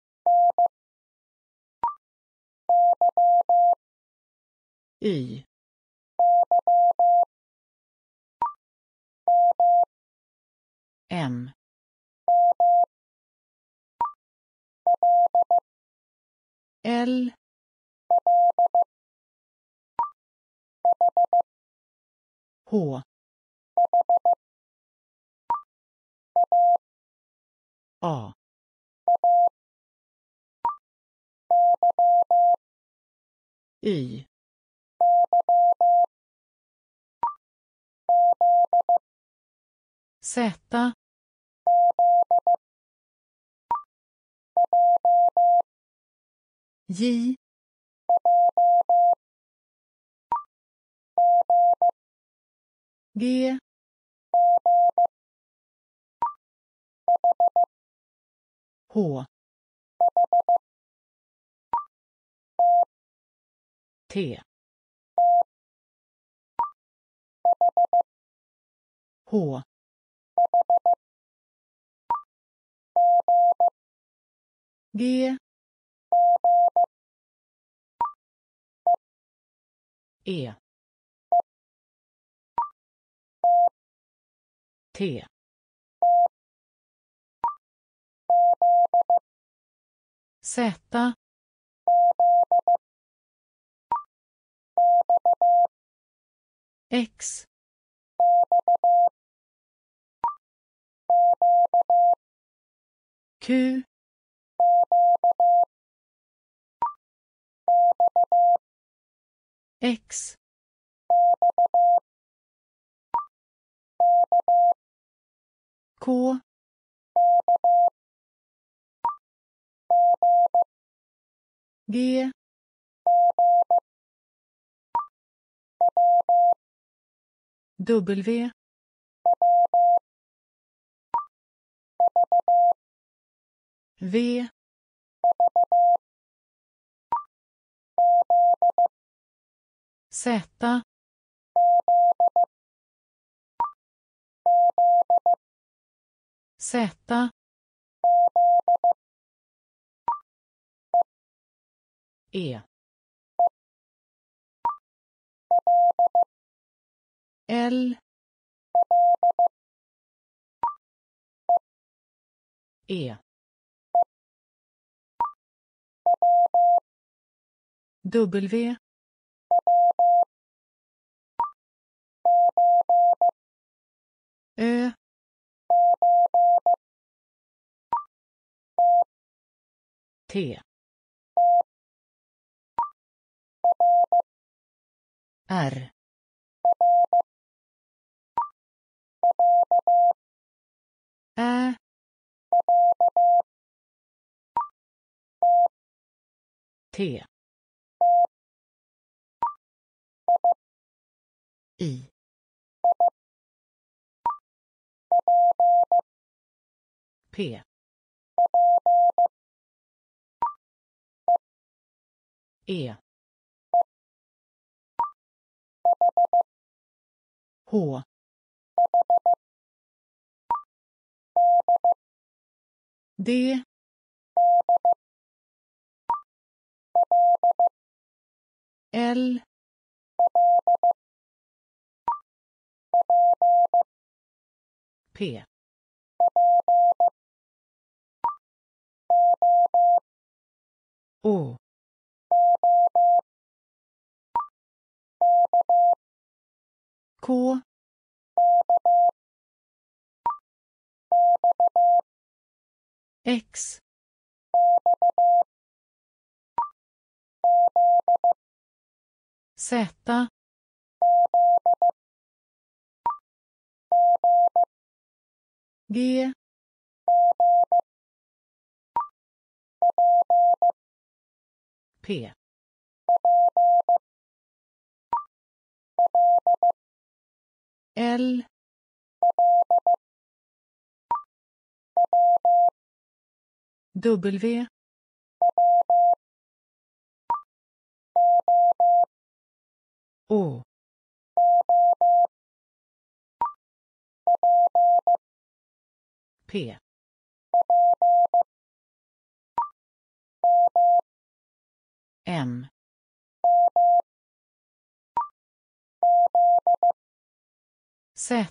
Y M L H A Y Z J G H T H G E T Z X Q X K G W V Z Z E L E W Ö T R Ä T I P E H D L P Å K X Z G P L W Å P. M. Z.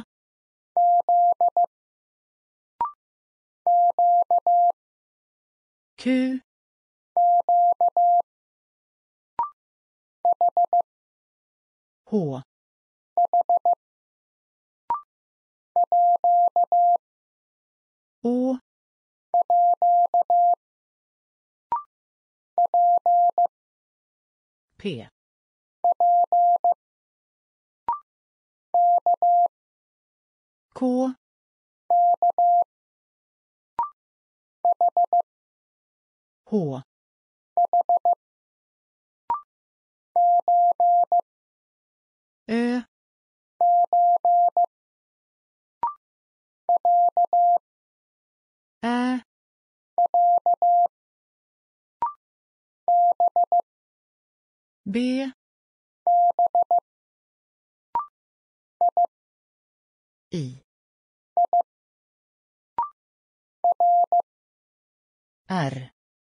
Q. H. Å. P. K. H. Ö. Ä. B. I. R.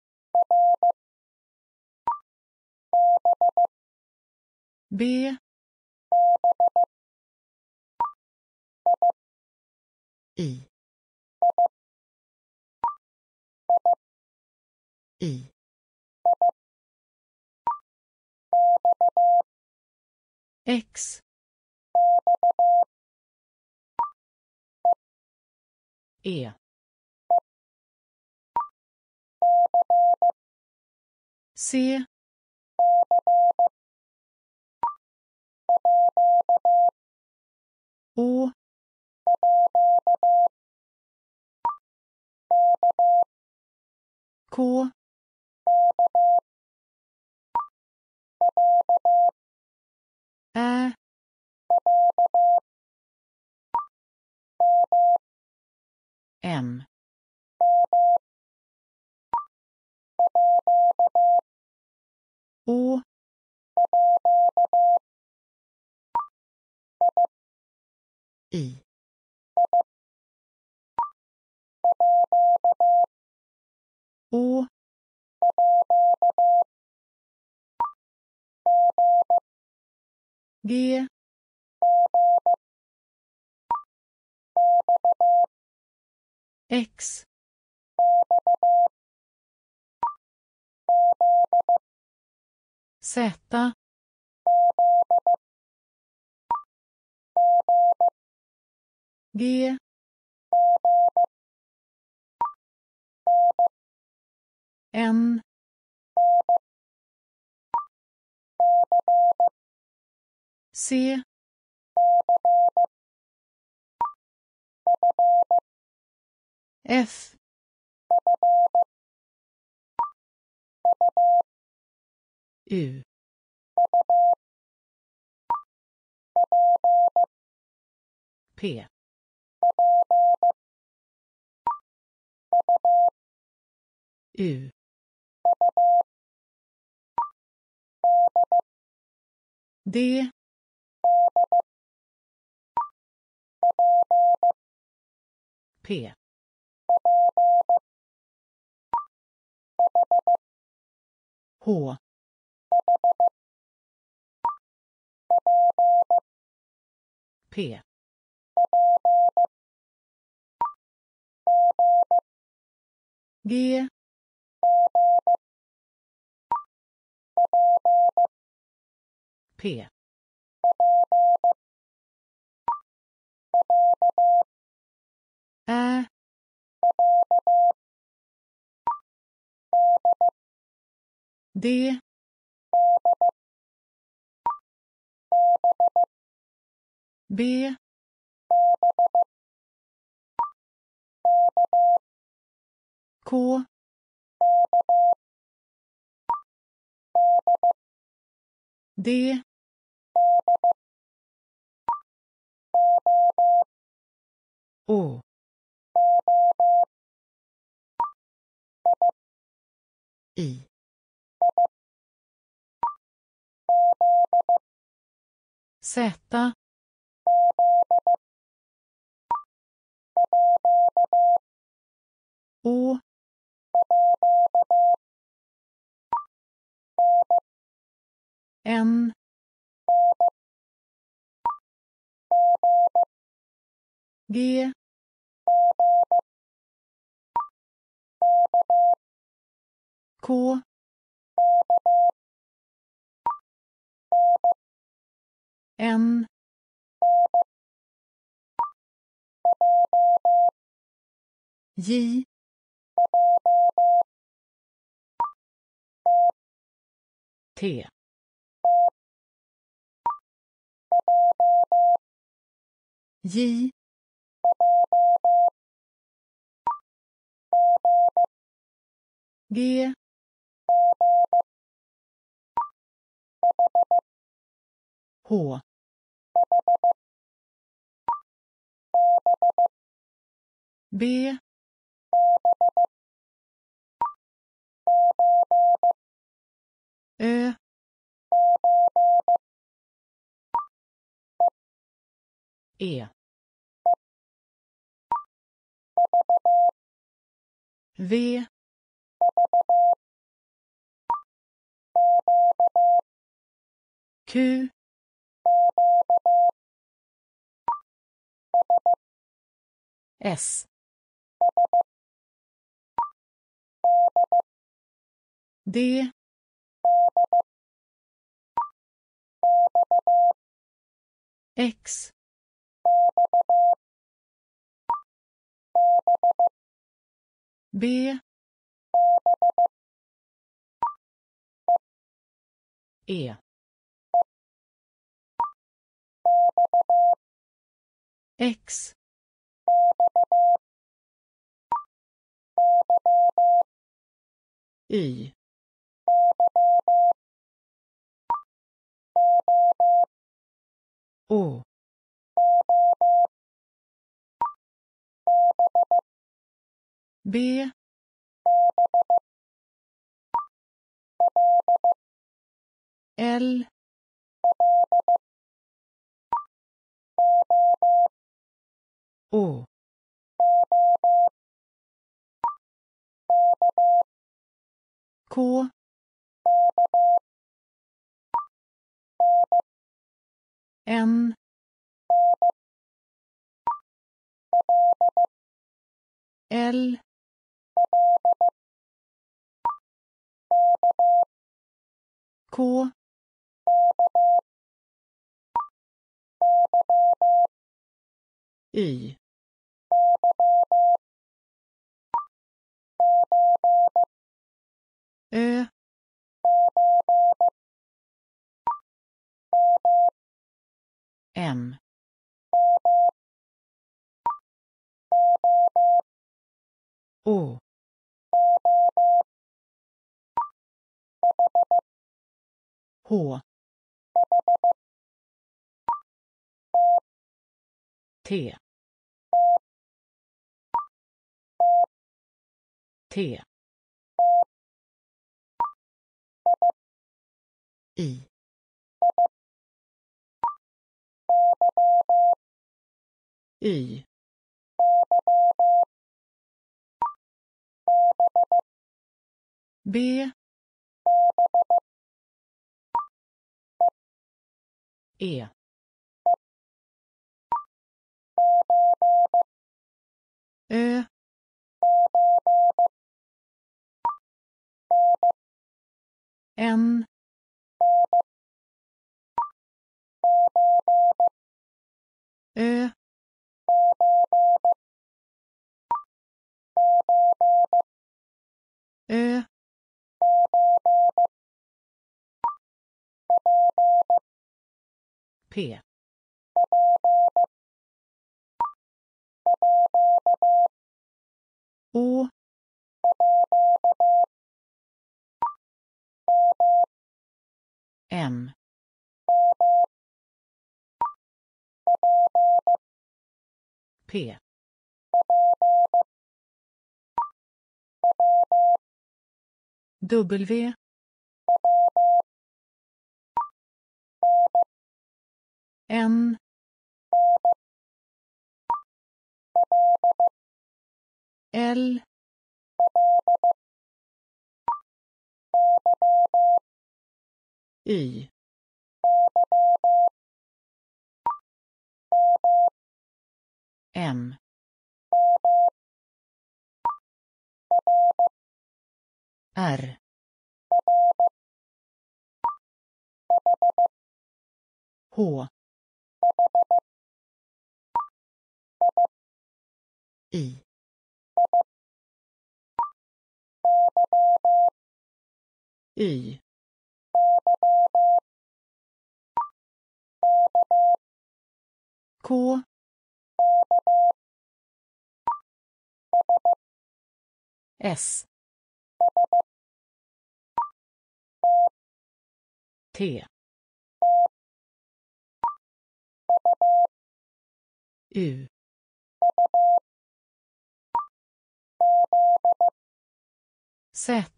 B. I. I. X. E. C. Å. K. Ä. M. Å. I. Å. G. X. Z. G. N. C. F. U. P. U. D. P. H. P. G. P. Ä. D. B. K. D. Å. I. Z. Å. N. G. K. N. J. T. J. G. H. B. Ö. E. V. Q. S. D. X. B. E. X. Y. Å. B. L. Å. K. N. L. K. Y. Ö. M. Å. H. T. T. I. Y. B. E. Ö. N. Ö. Ö. P. Å. M. P. W. N. L Y M R H I Y K S T U Z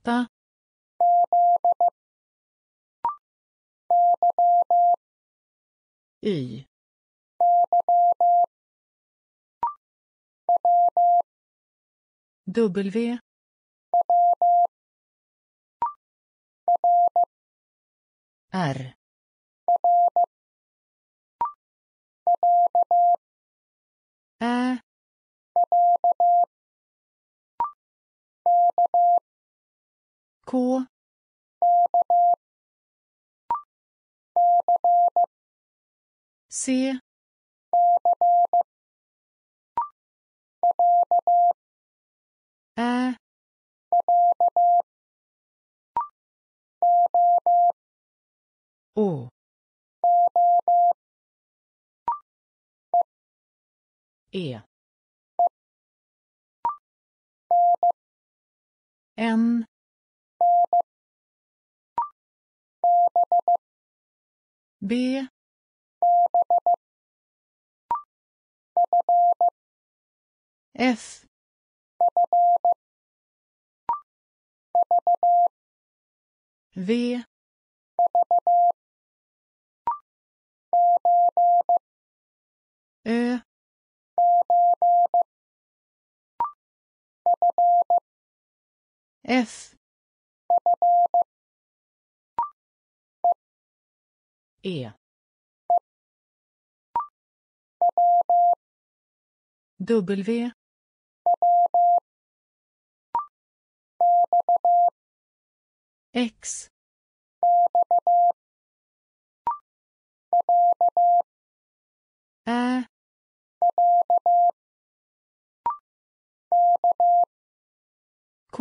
Y W R Ä K C Ä Å E N B F V Ö F E W X Ä K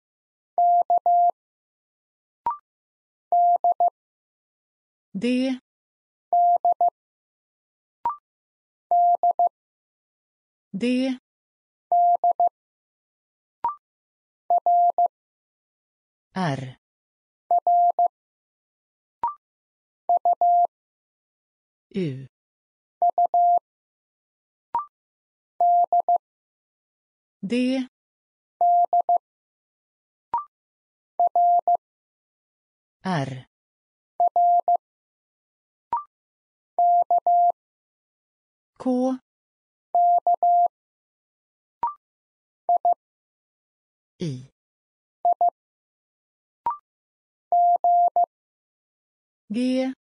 D D R U D R K I G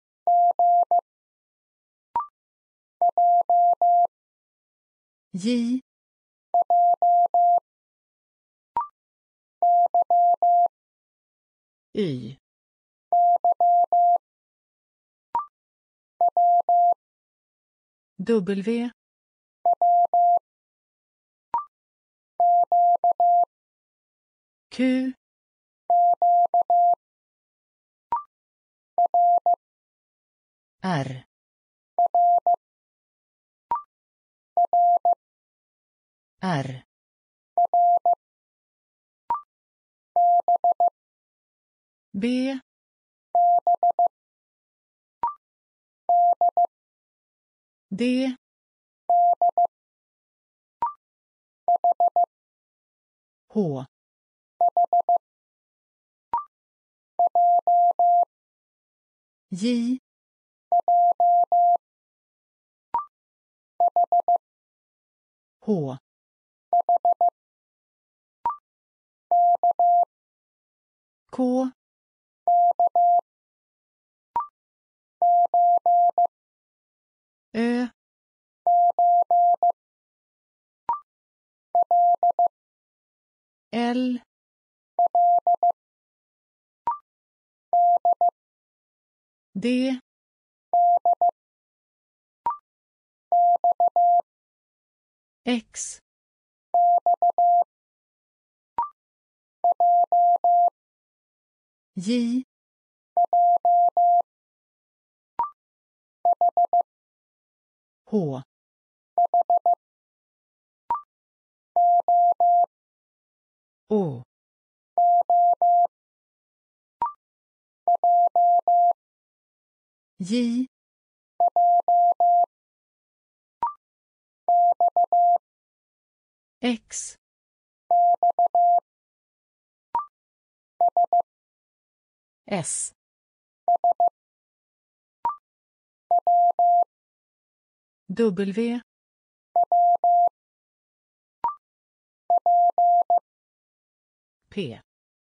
J Y W Q R R B D H J H K Ö L D X J H Å J X S W P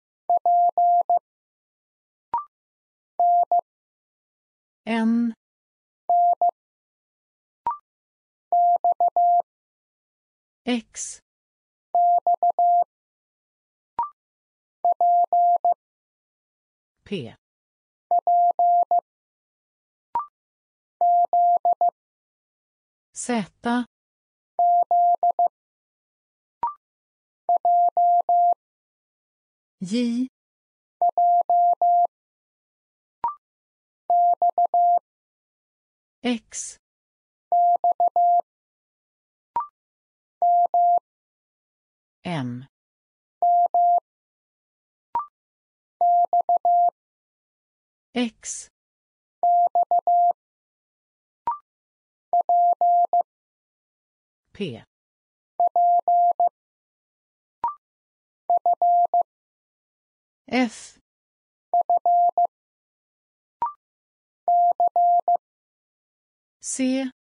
N X P Z J X M X P F C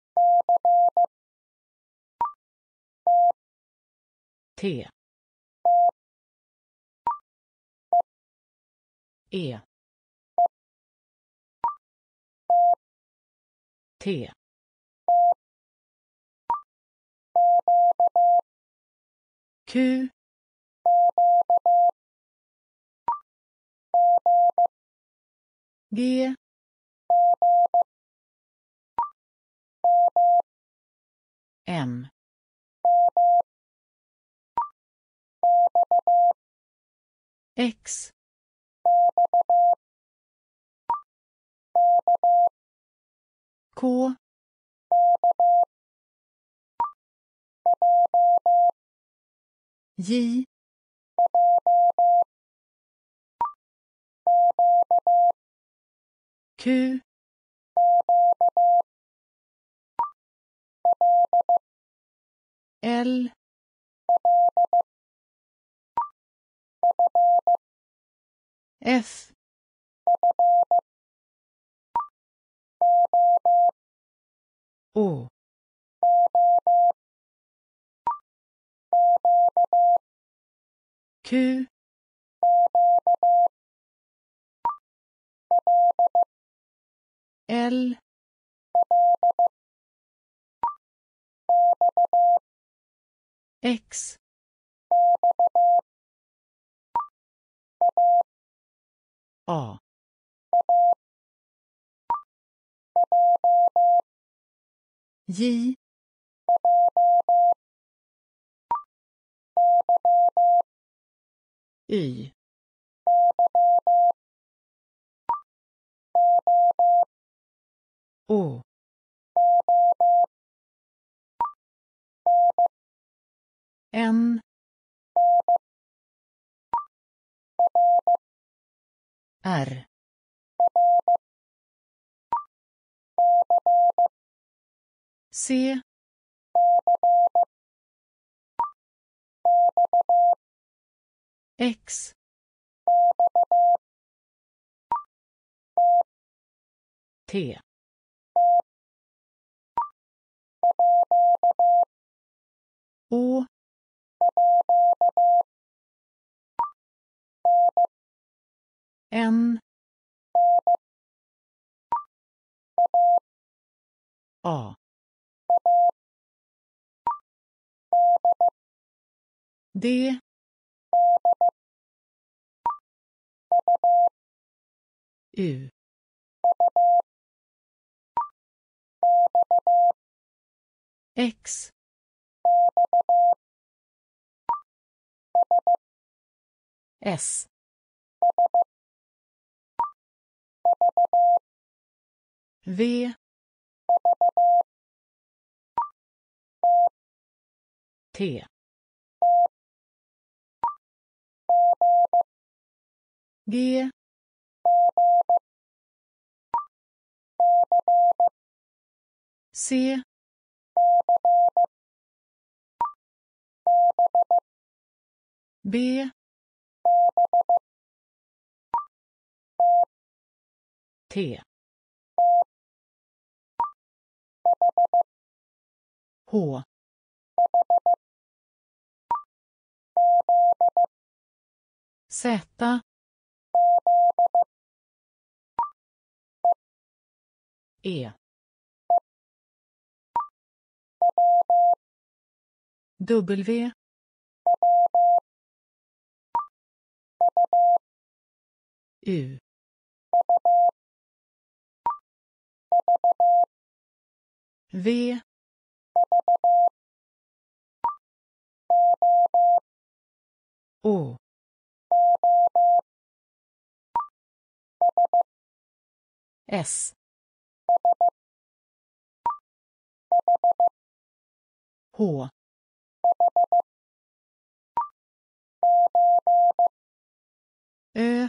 T E T Q G M X K J Q L F Å Q L X A J Y Å N R C X T Å N A D U X S V T G C B T H Z E W U V Å S H Ö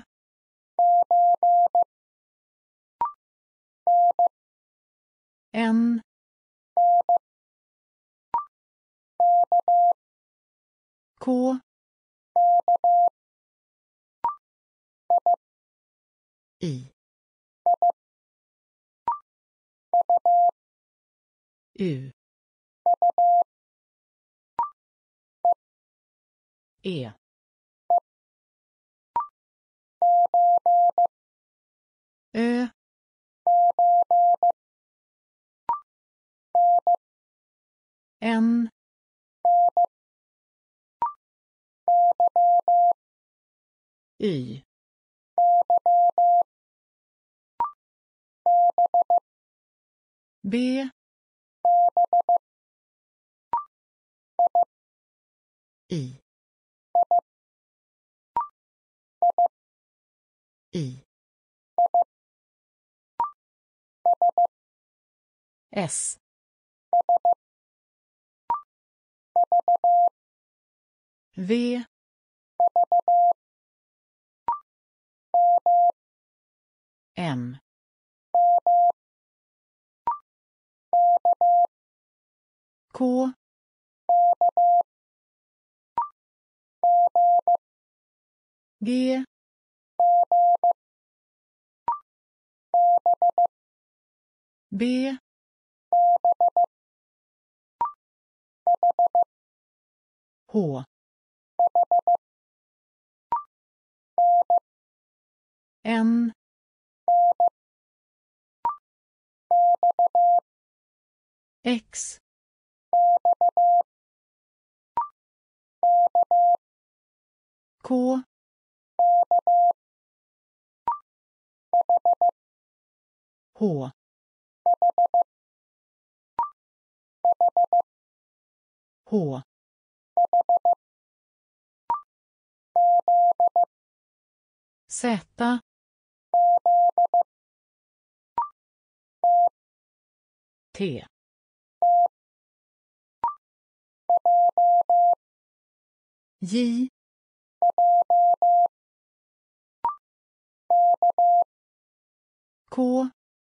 N K I U E Ö N Y B I I S V M K G B H N X K H H Z T J K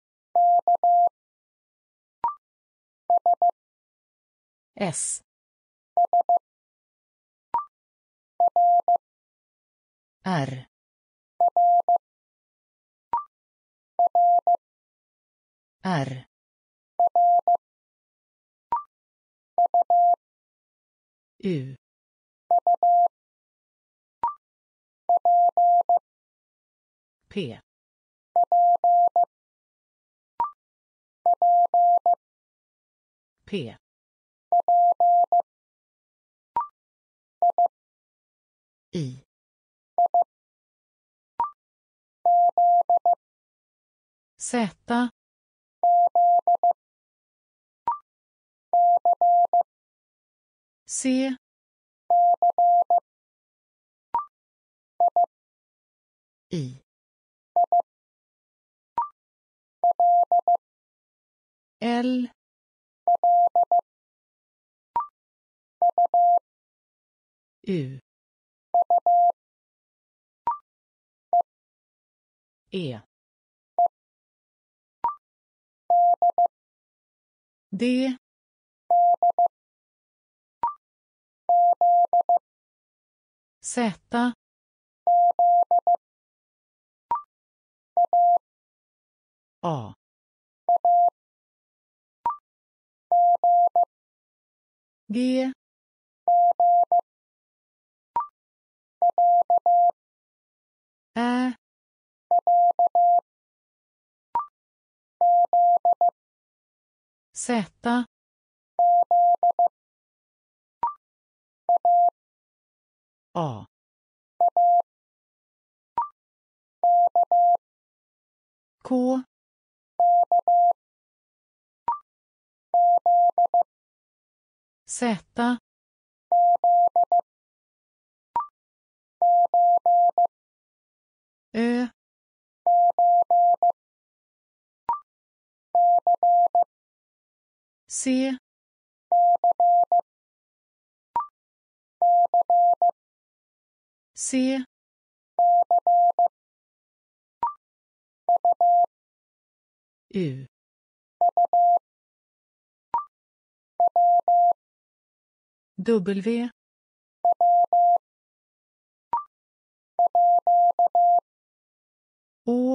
S R R U P. P. I. Z. C. I. L. U. E. D. Z. A. G. Ä. Z. A. K. Z. Ö. C. C. U. W. Å.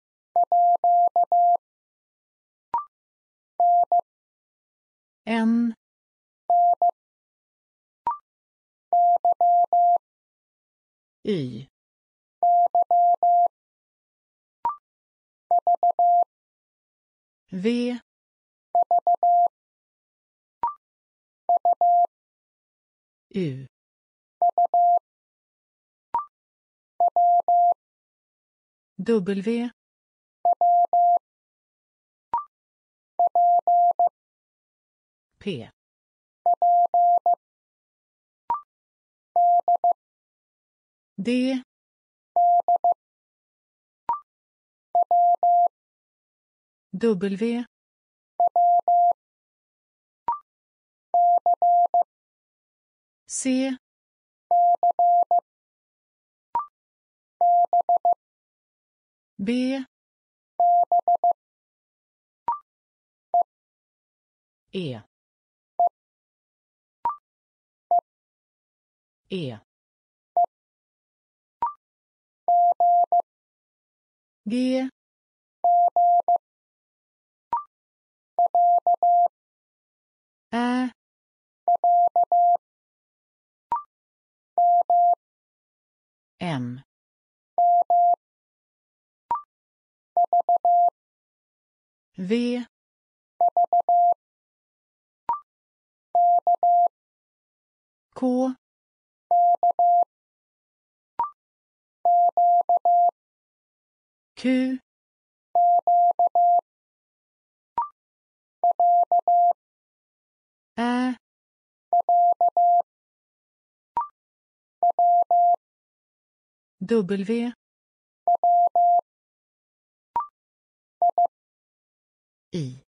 N. Y. V. U. W. P. D. W. C. B. E. E. G. Ä. M. V. K. Q. Ä. W. I.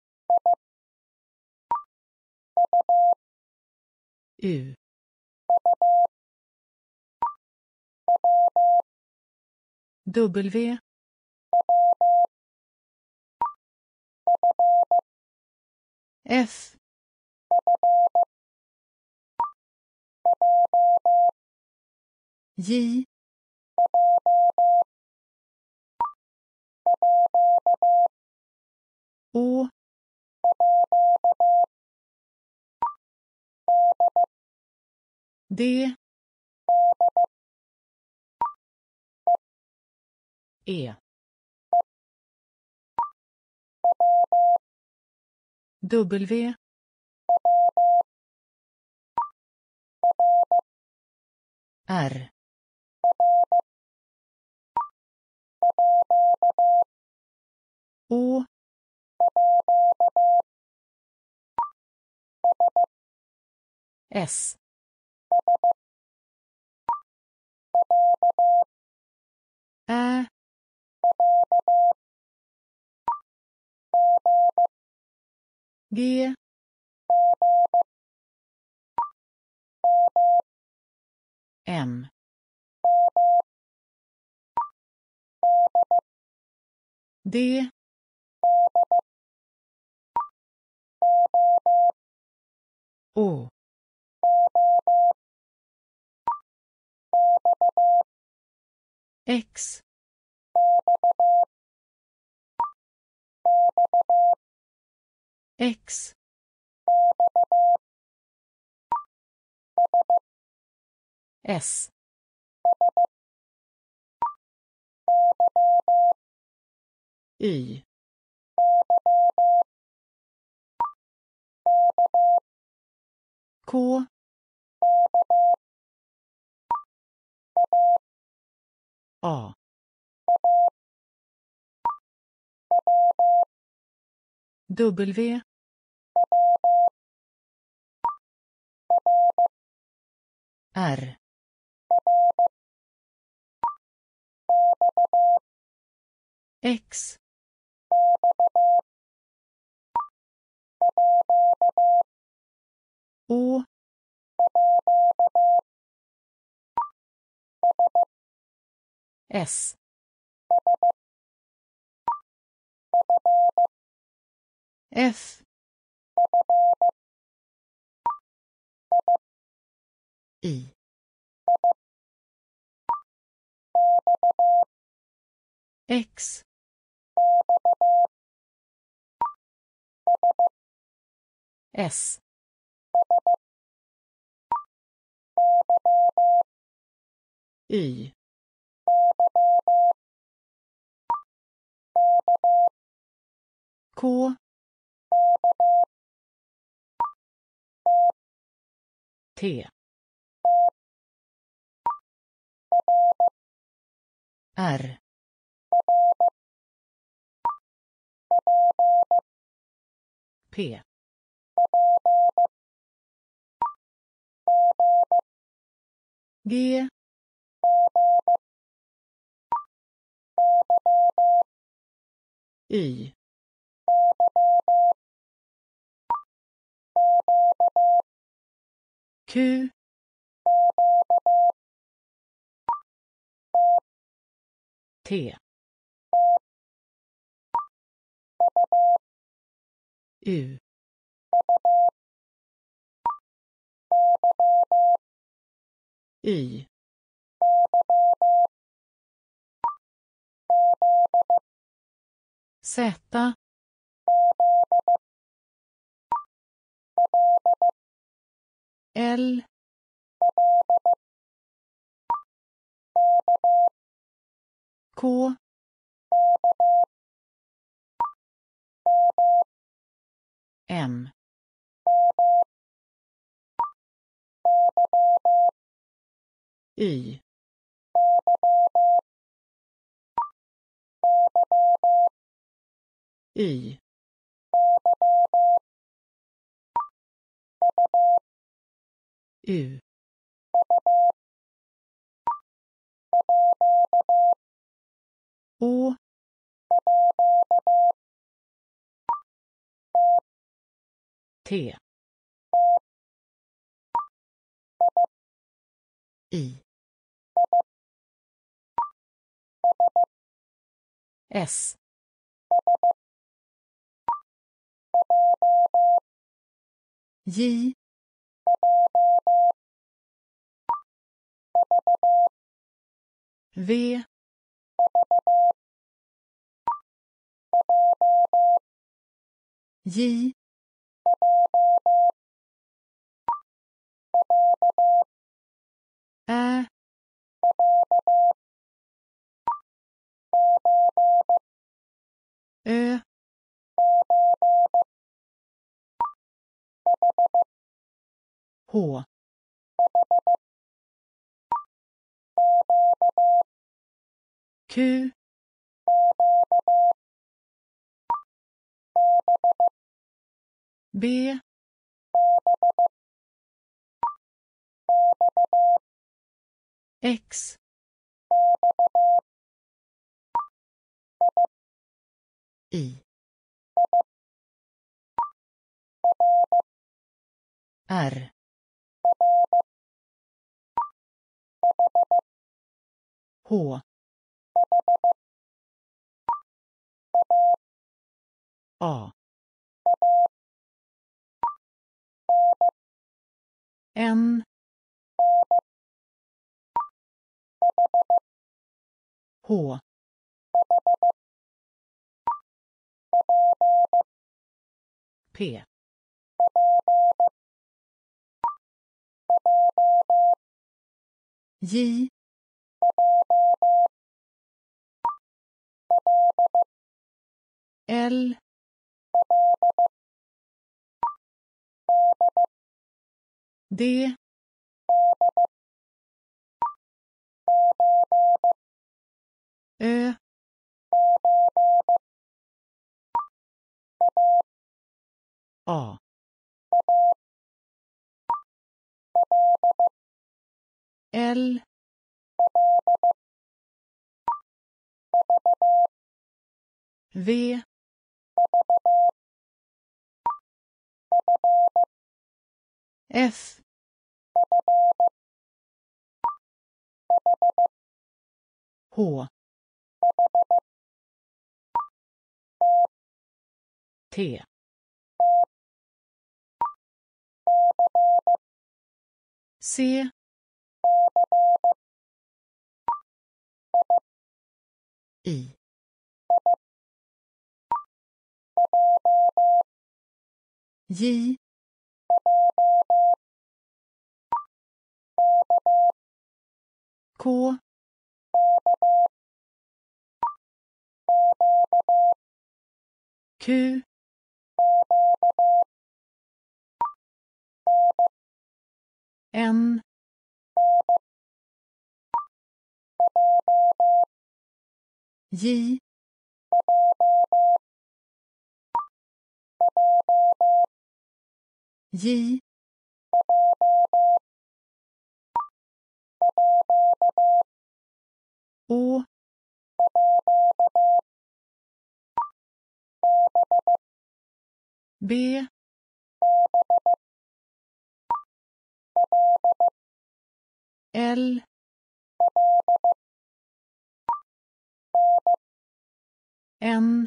U. W. F. J. Å. D. E W R Å S Ä G M D Å X X S Y K A W R X Å S F I X S Y K T R P G Y Q T U Y Z L K M Y Y U Å T I S J V J Ä Ö. H. Q. B. X. I. R. H. A. N. H. P. J. L. D. Ö. A. L. V. F. H. T. C. I. J. K. Q. N. J. J. Å. B. L. N.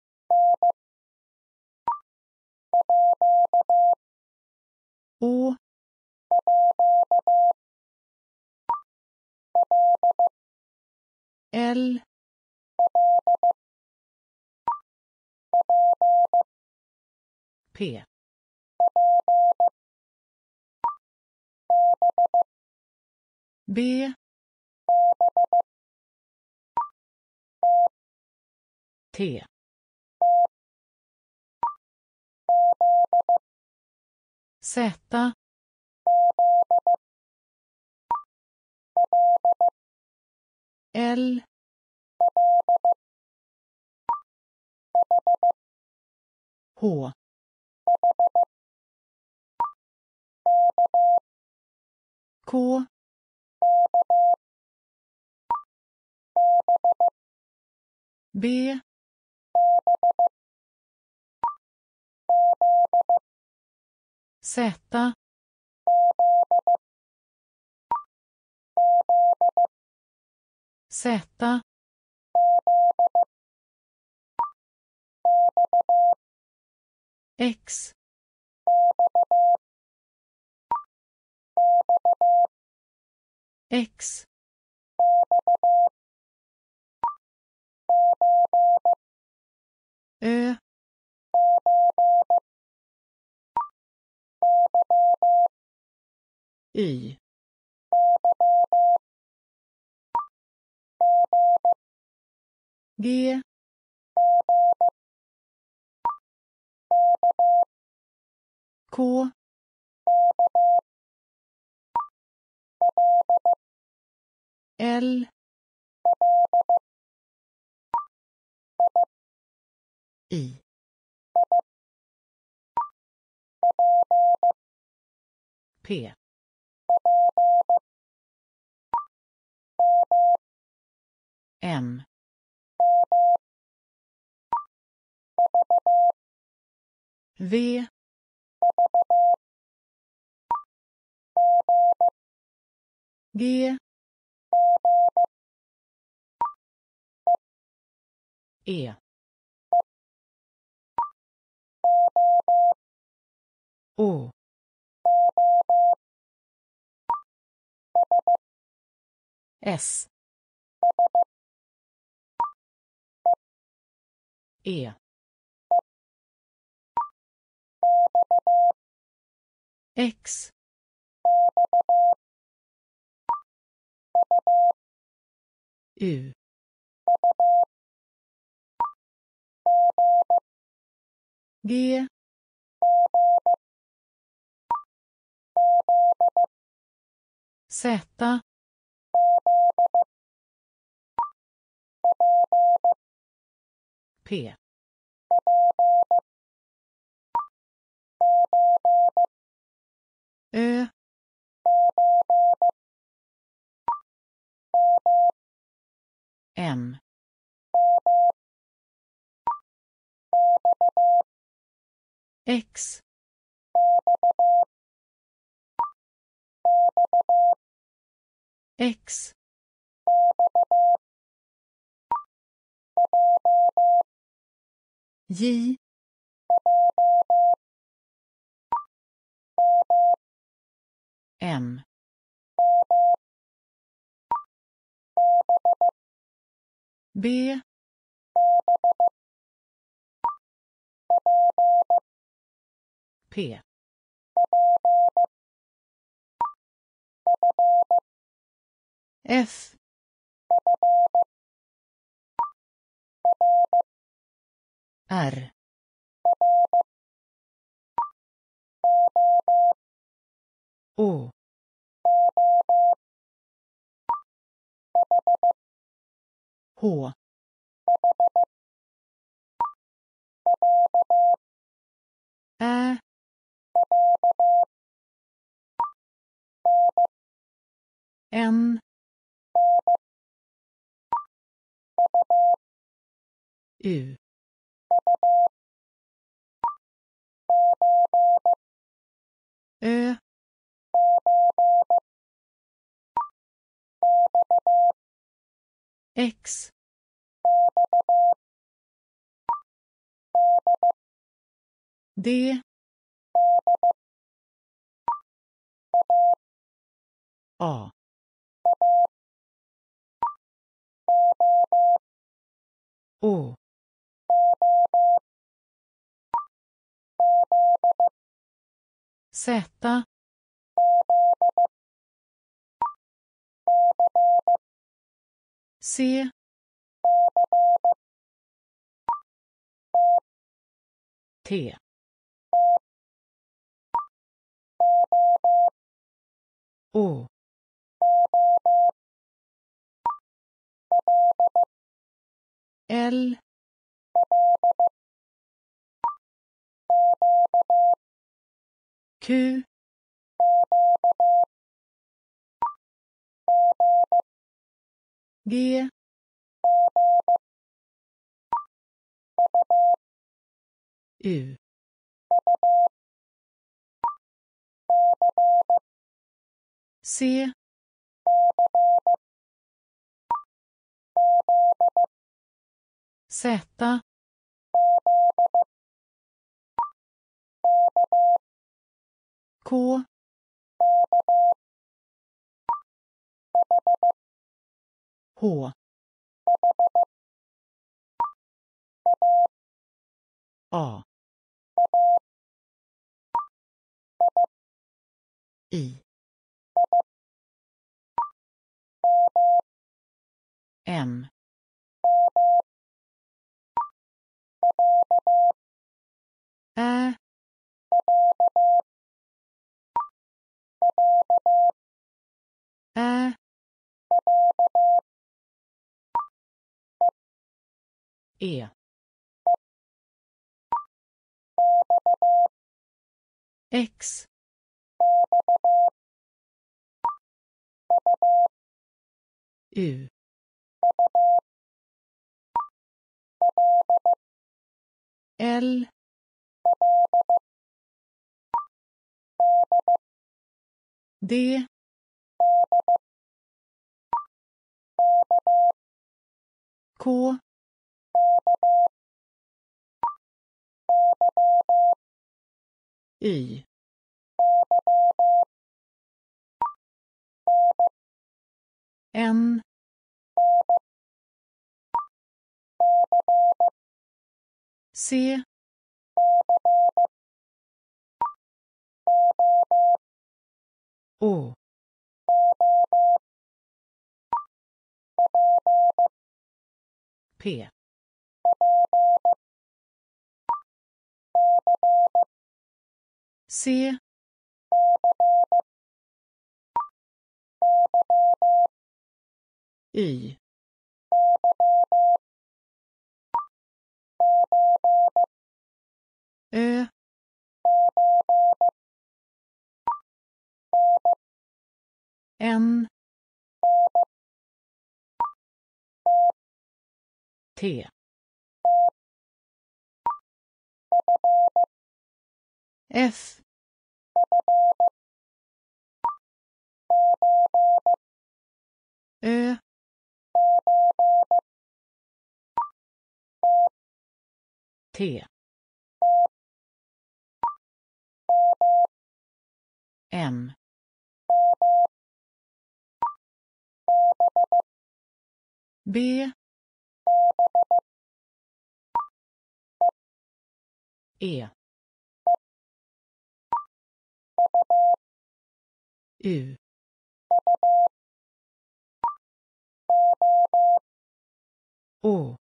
Å. L. P. B. T. Z. L. H. K. B. Z. Z. X. X. Ö. Y. G K L I P M V G E O S E X U G Z P Ö M X X J M B P F R O H Ä N U Ö X D A Å Z C T Å L Q G U C Z K H A I M Ä. Ä. E. X. U. L. D. K. Y. N. C. Å. P. C. Y. Ö. N. T. F. Ö. T. M. B. E. U. Å.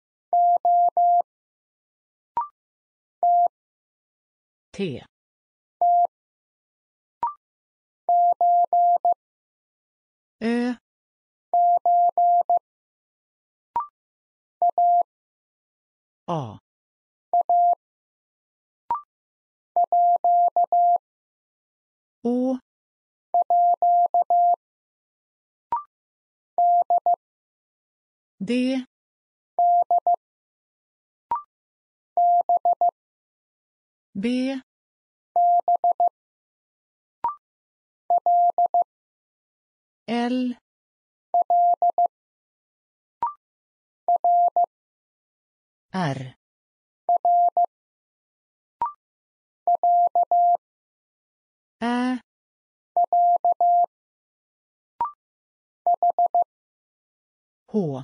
T. Ö. A. Å. D. B. L. R. Ä. H.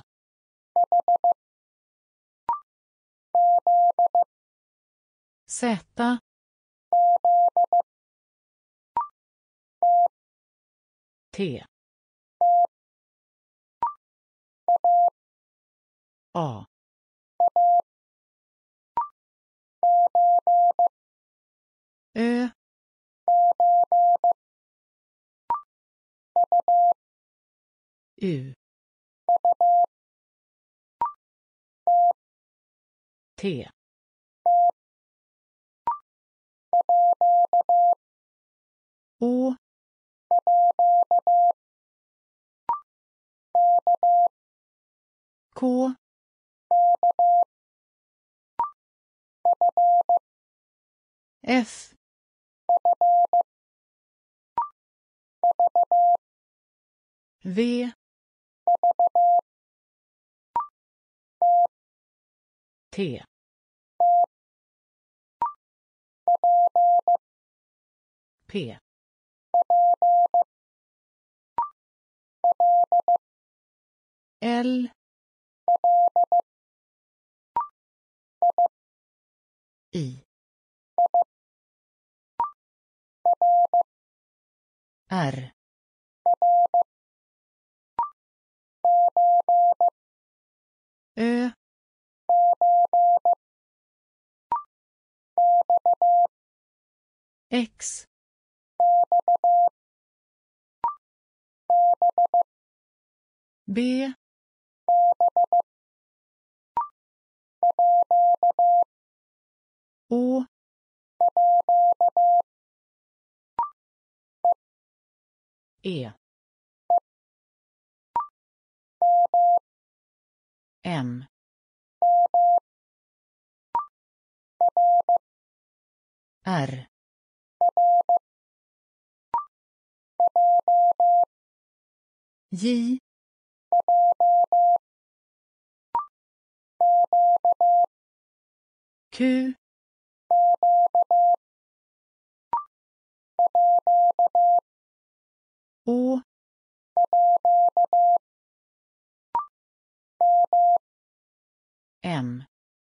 Z. T. A. Ö. U. T. Å. K. F. V. T. P. L. I. R. Ö. X B Å E M R J Q Å M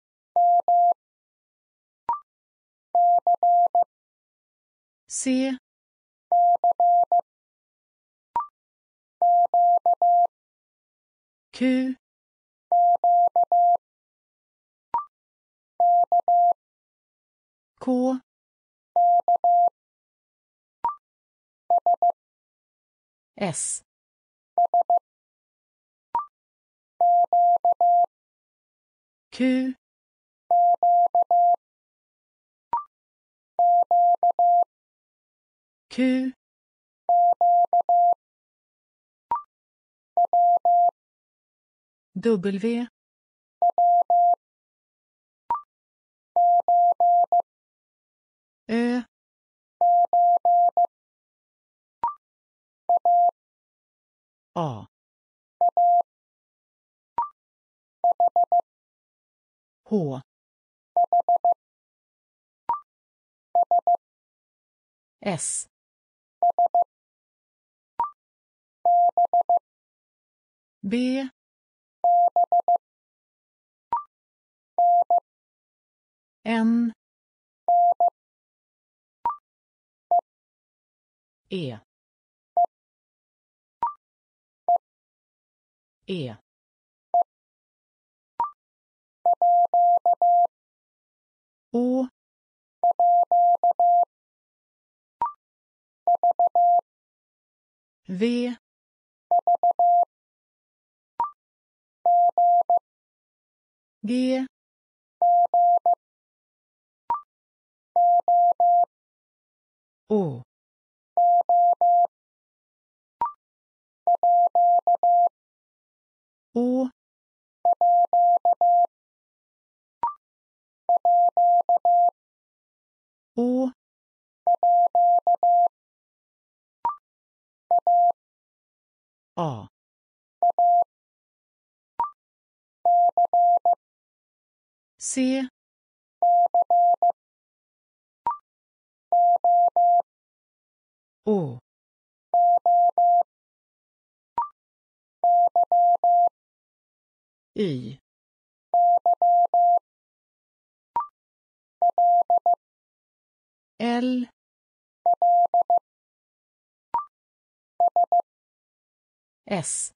C Q K S Q Q W Ö A H S B N E E Å V G Å Å Å A C Å Y L S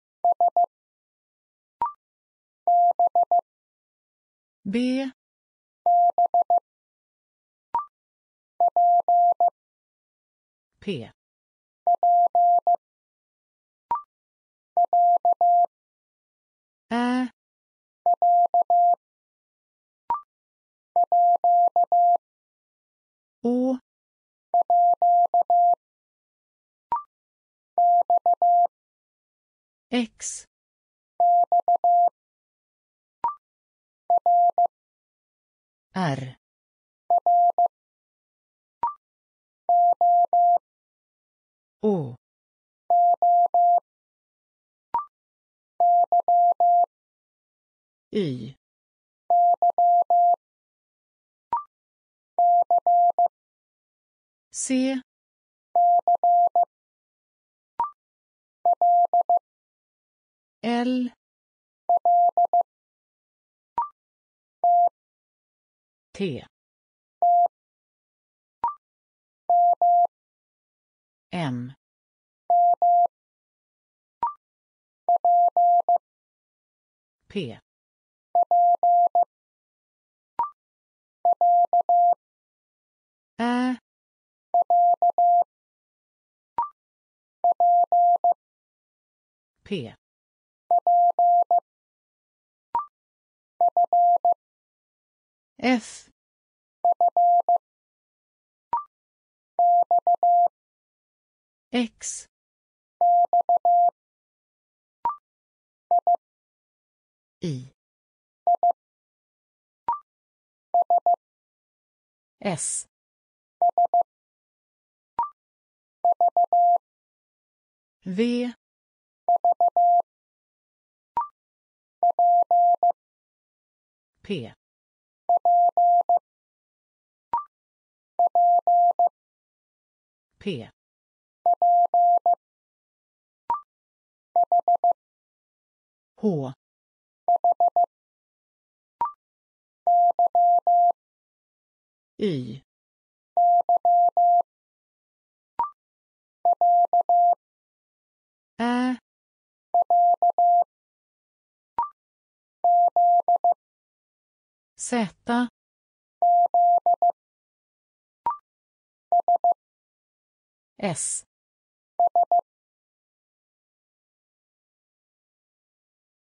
B P Ä Å X R Å Y C L T M P Ä. P. F. X. I. S. V. P. P. H. Y. Ä. Z. S.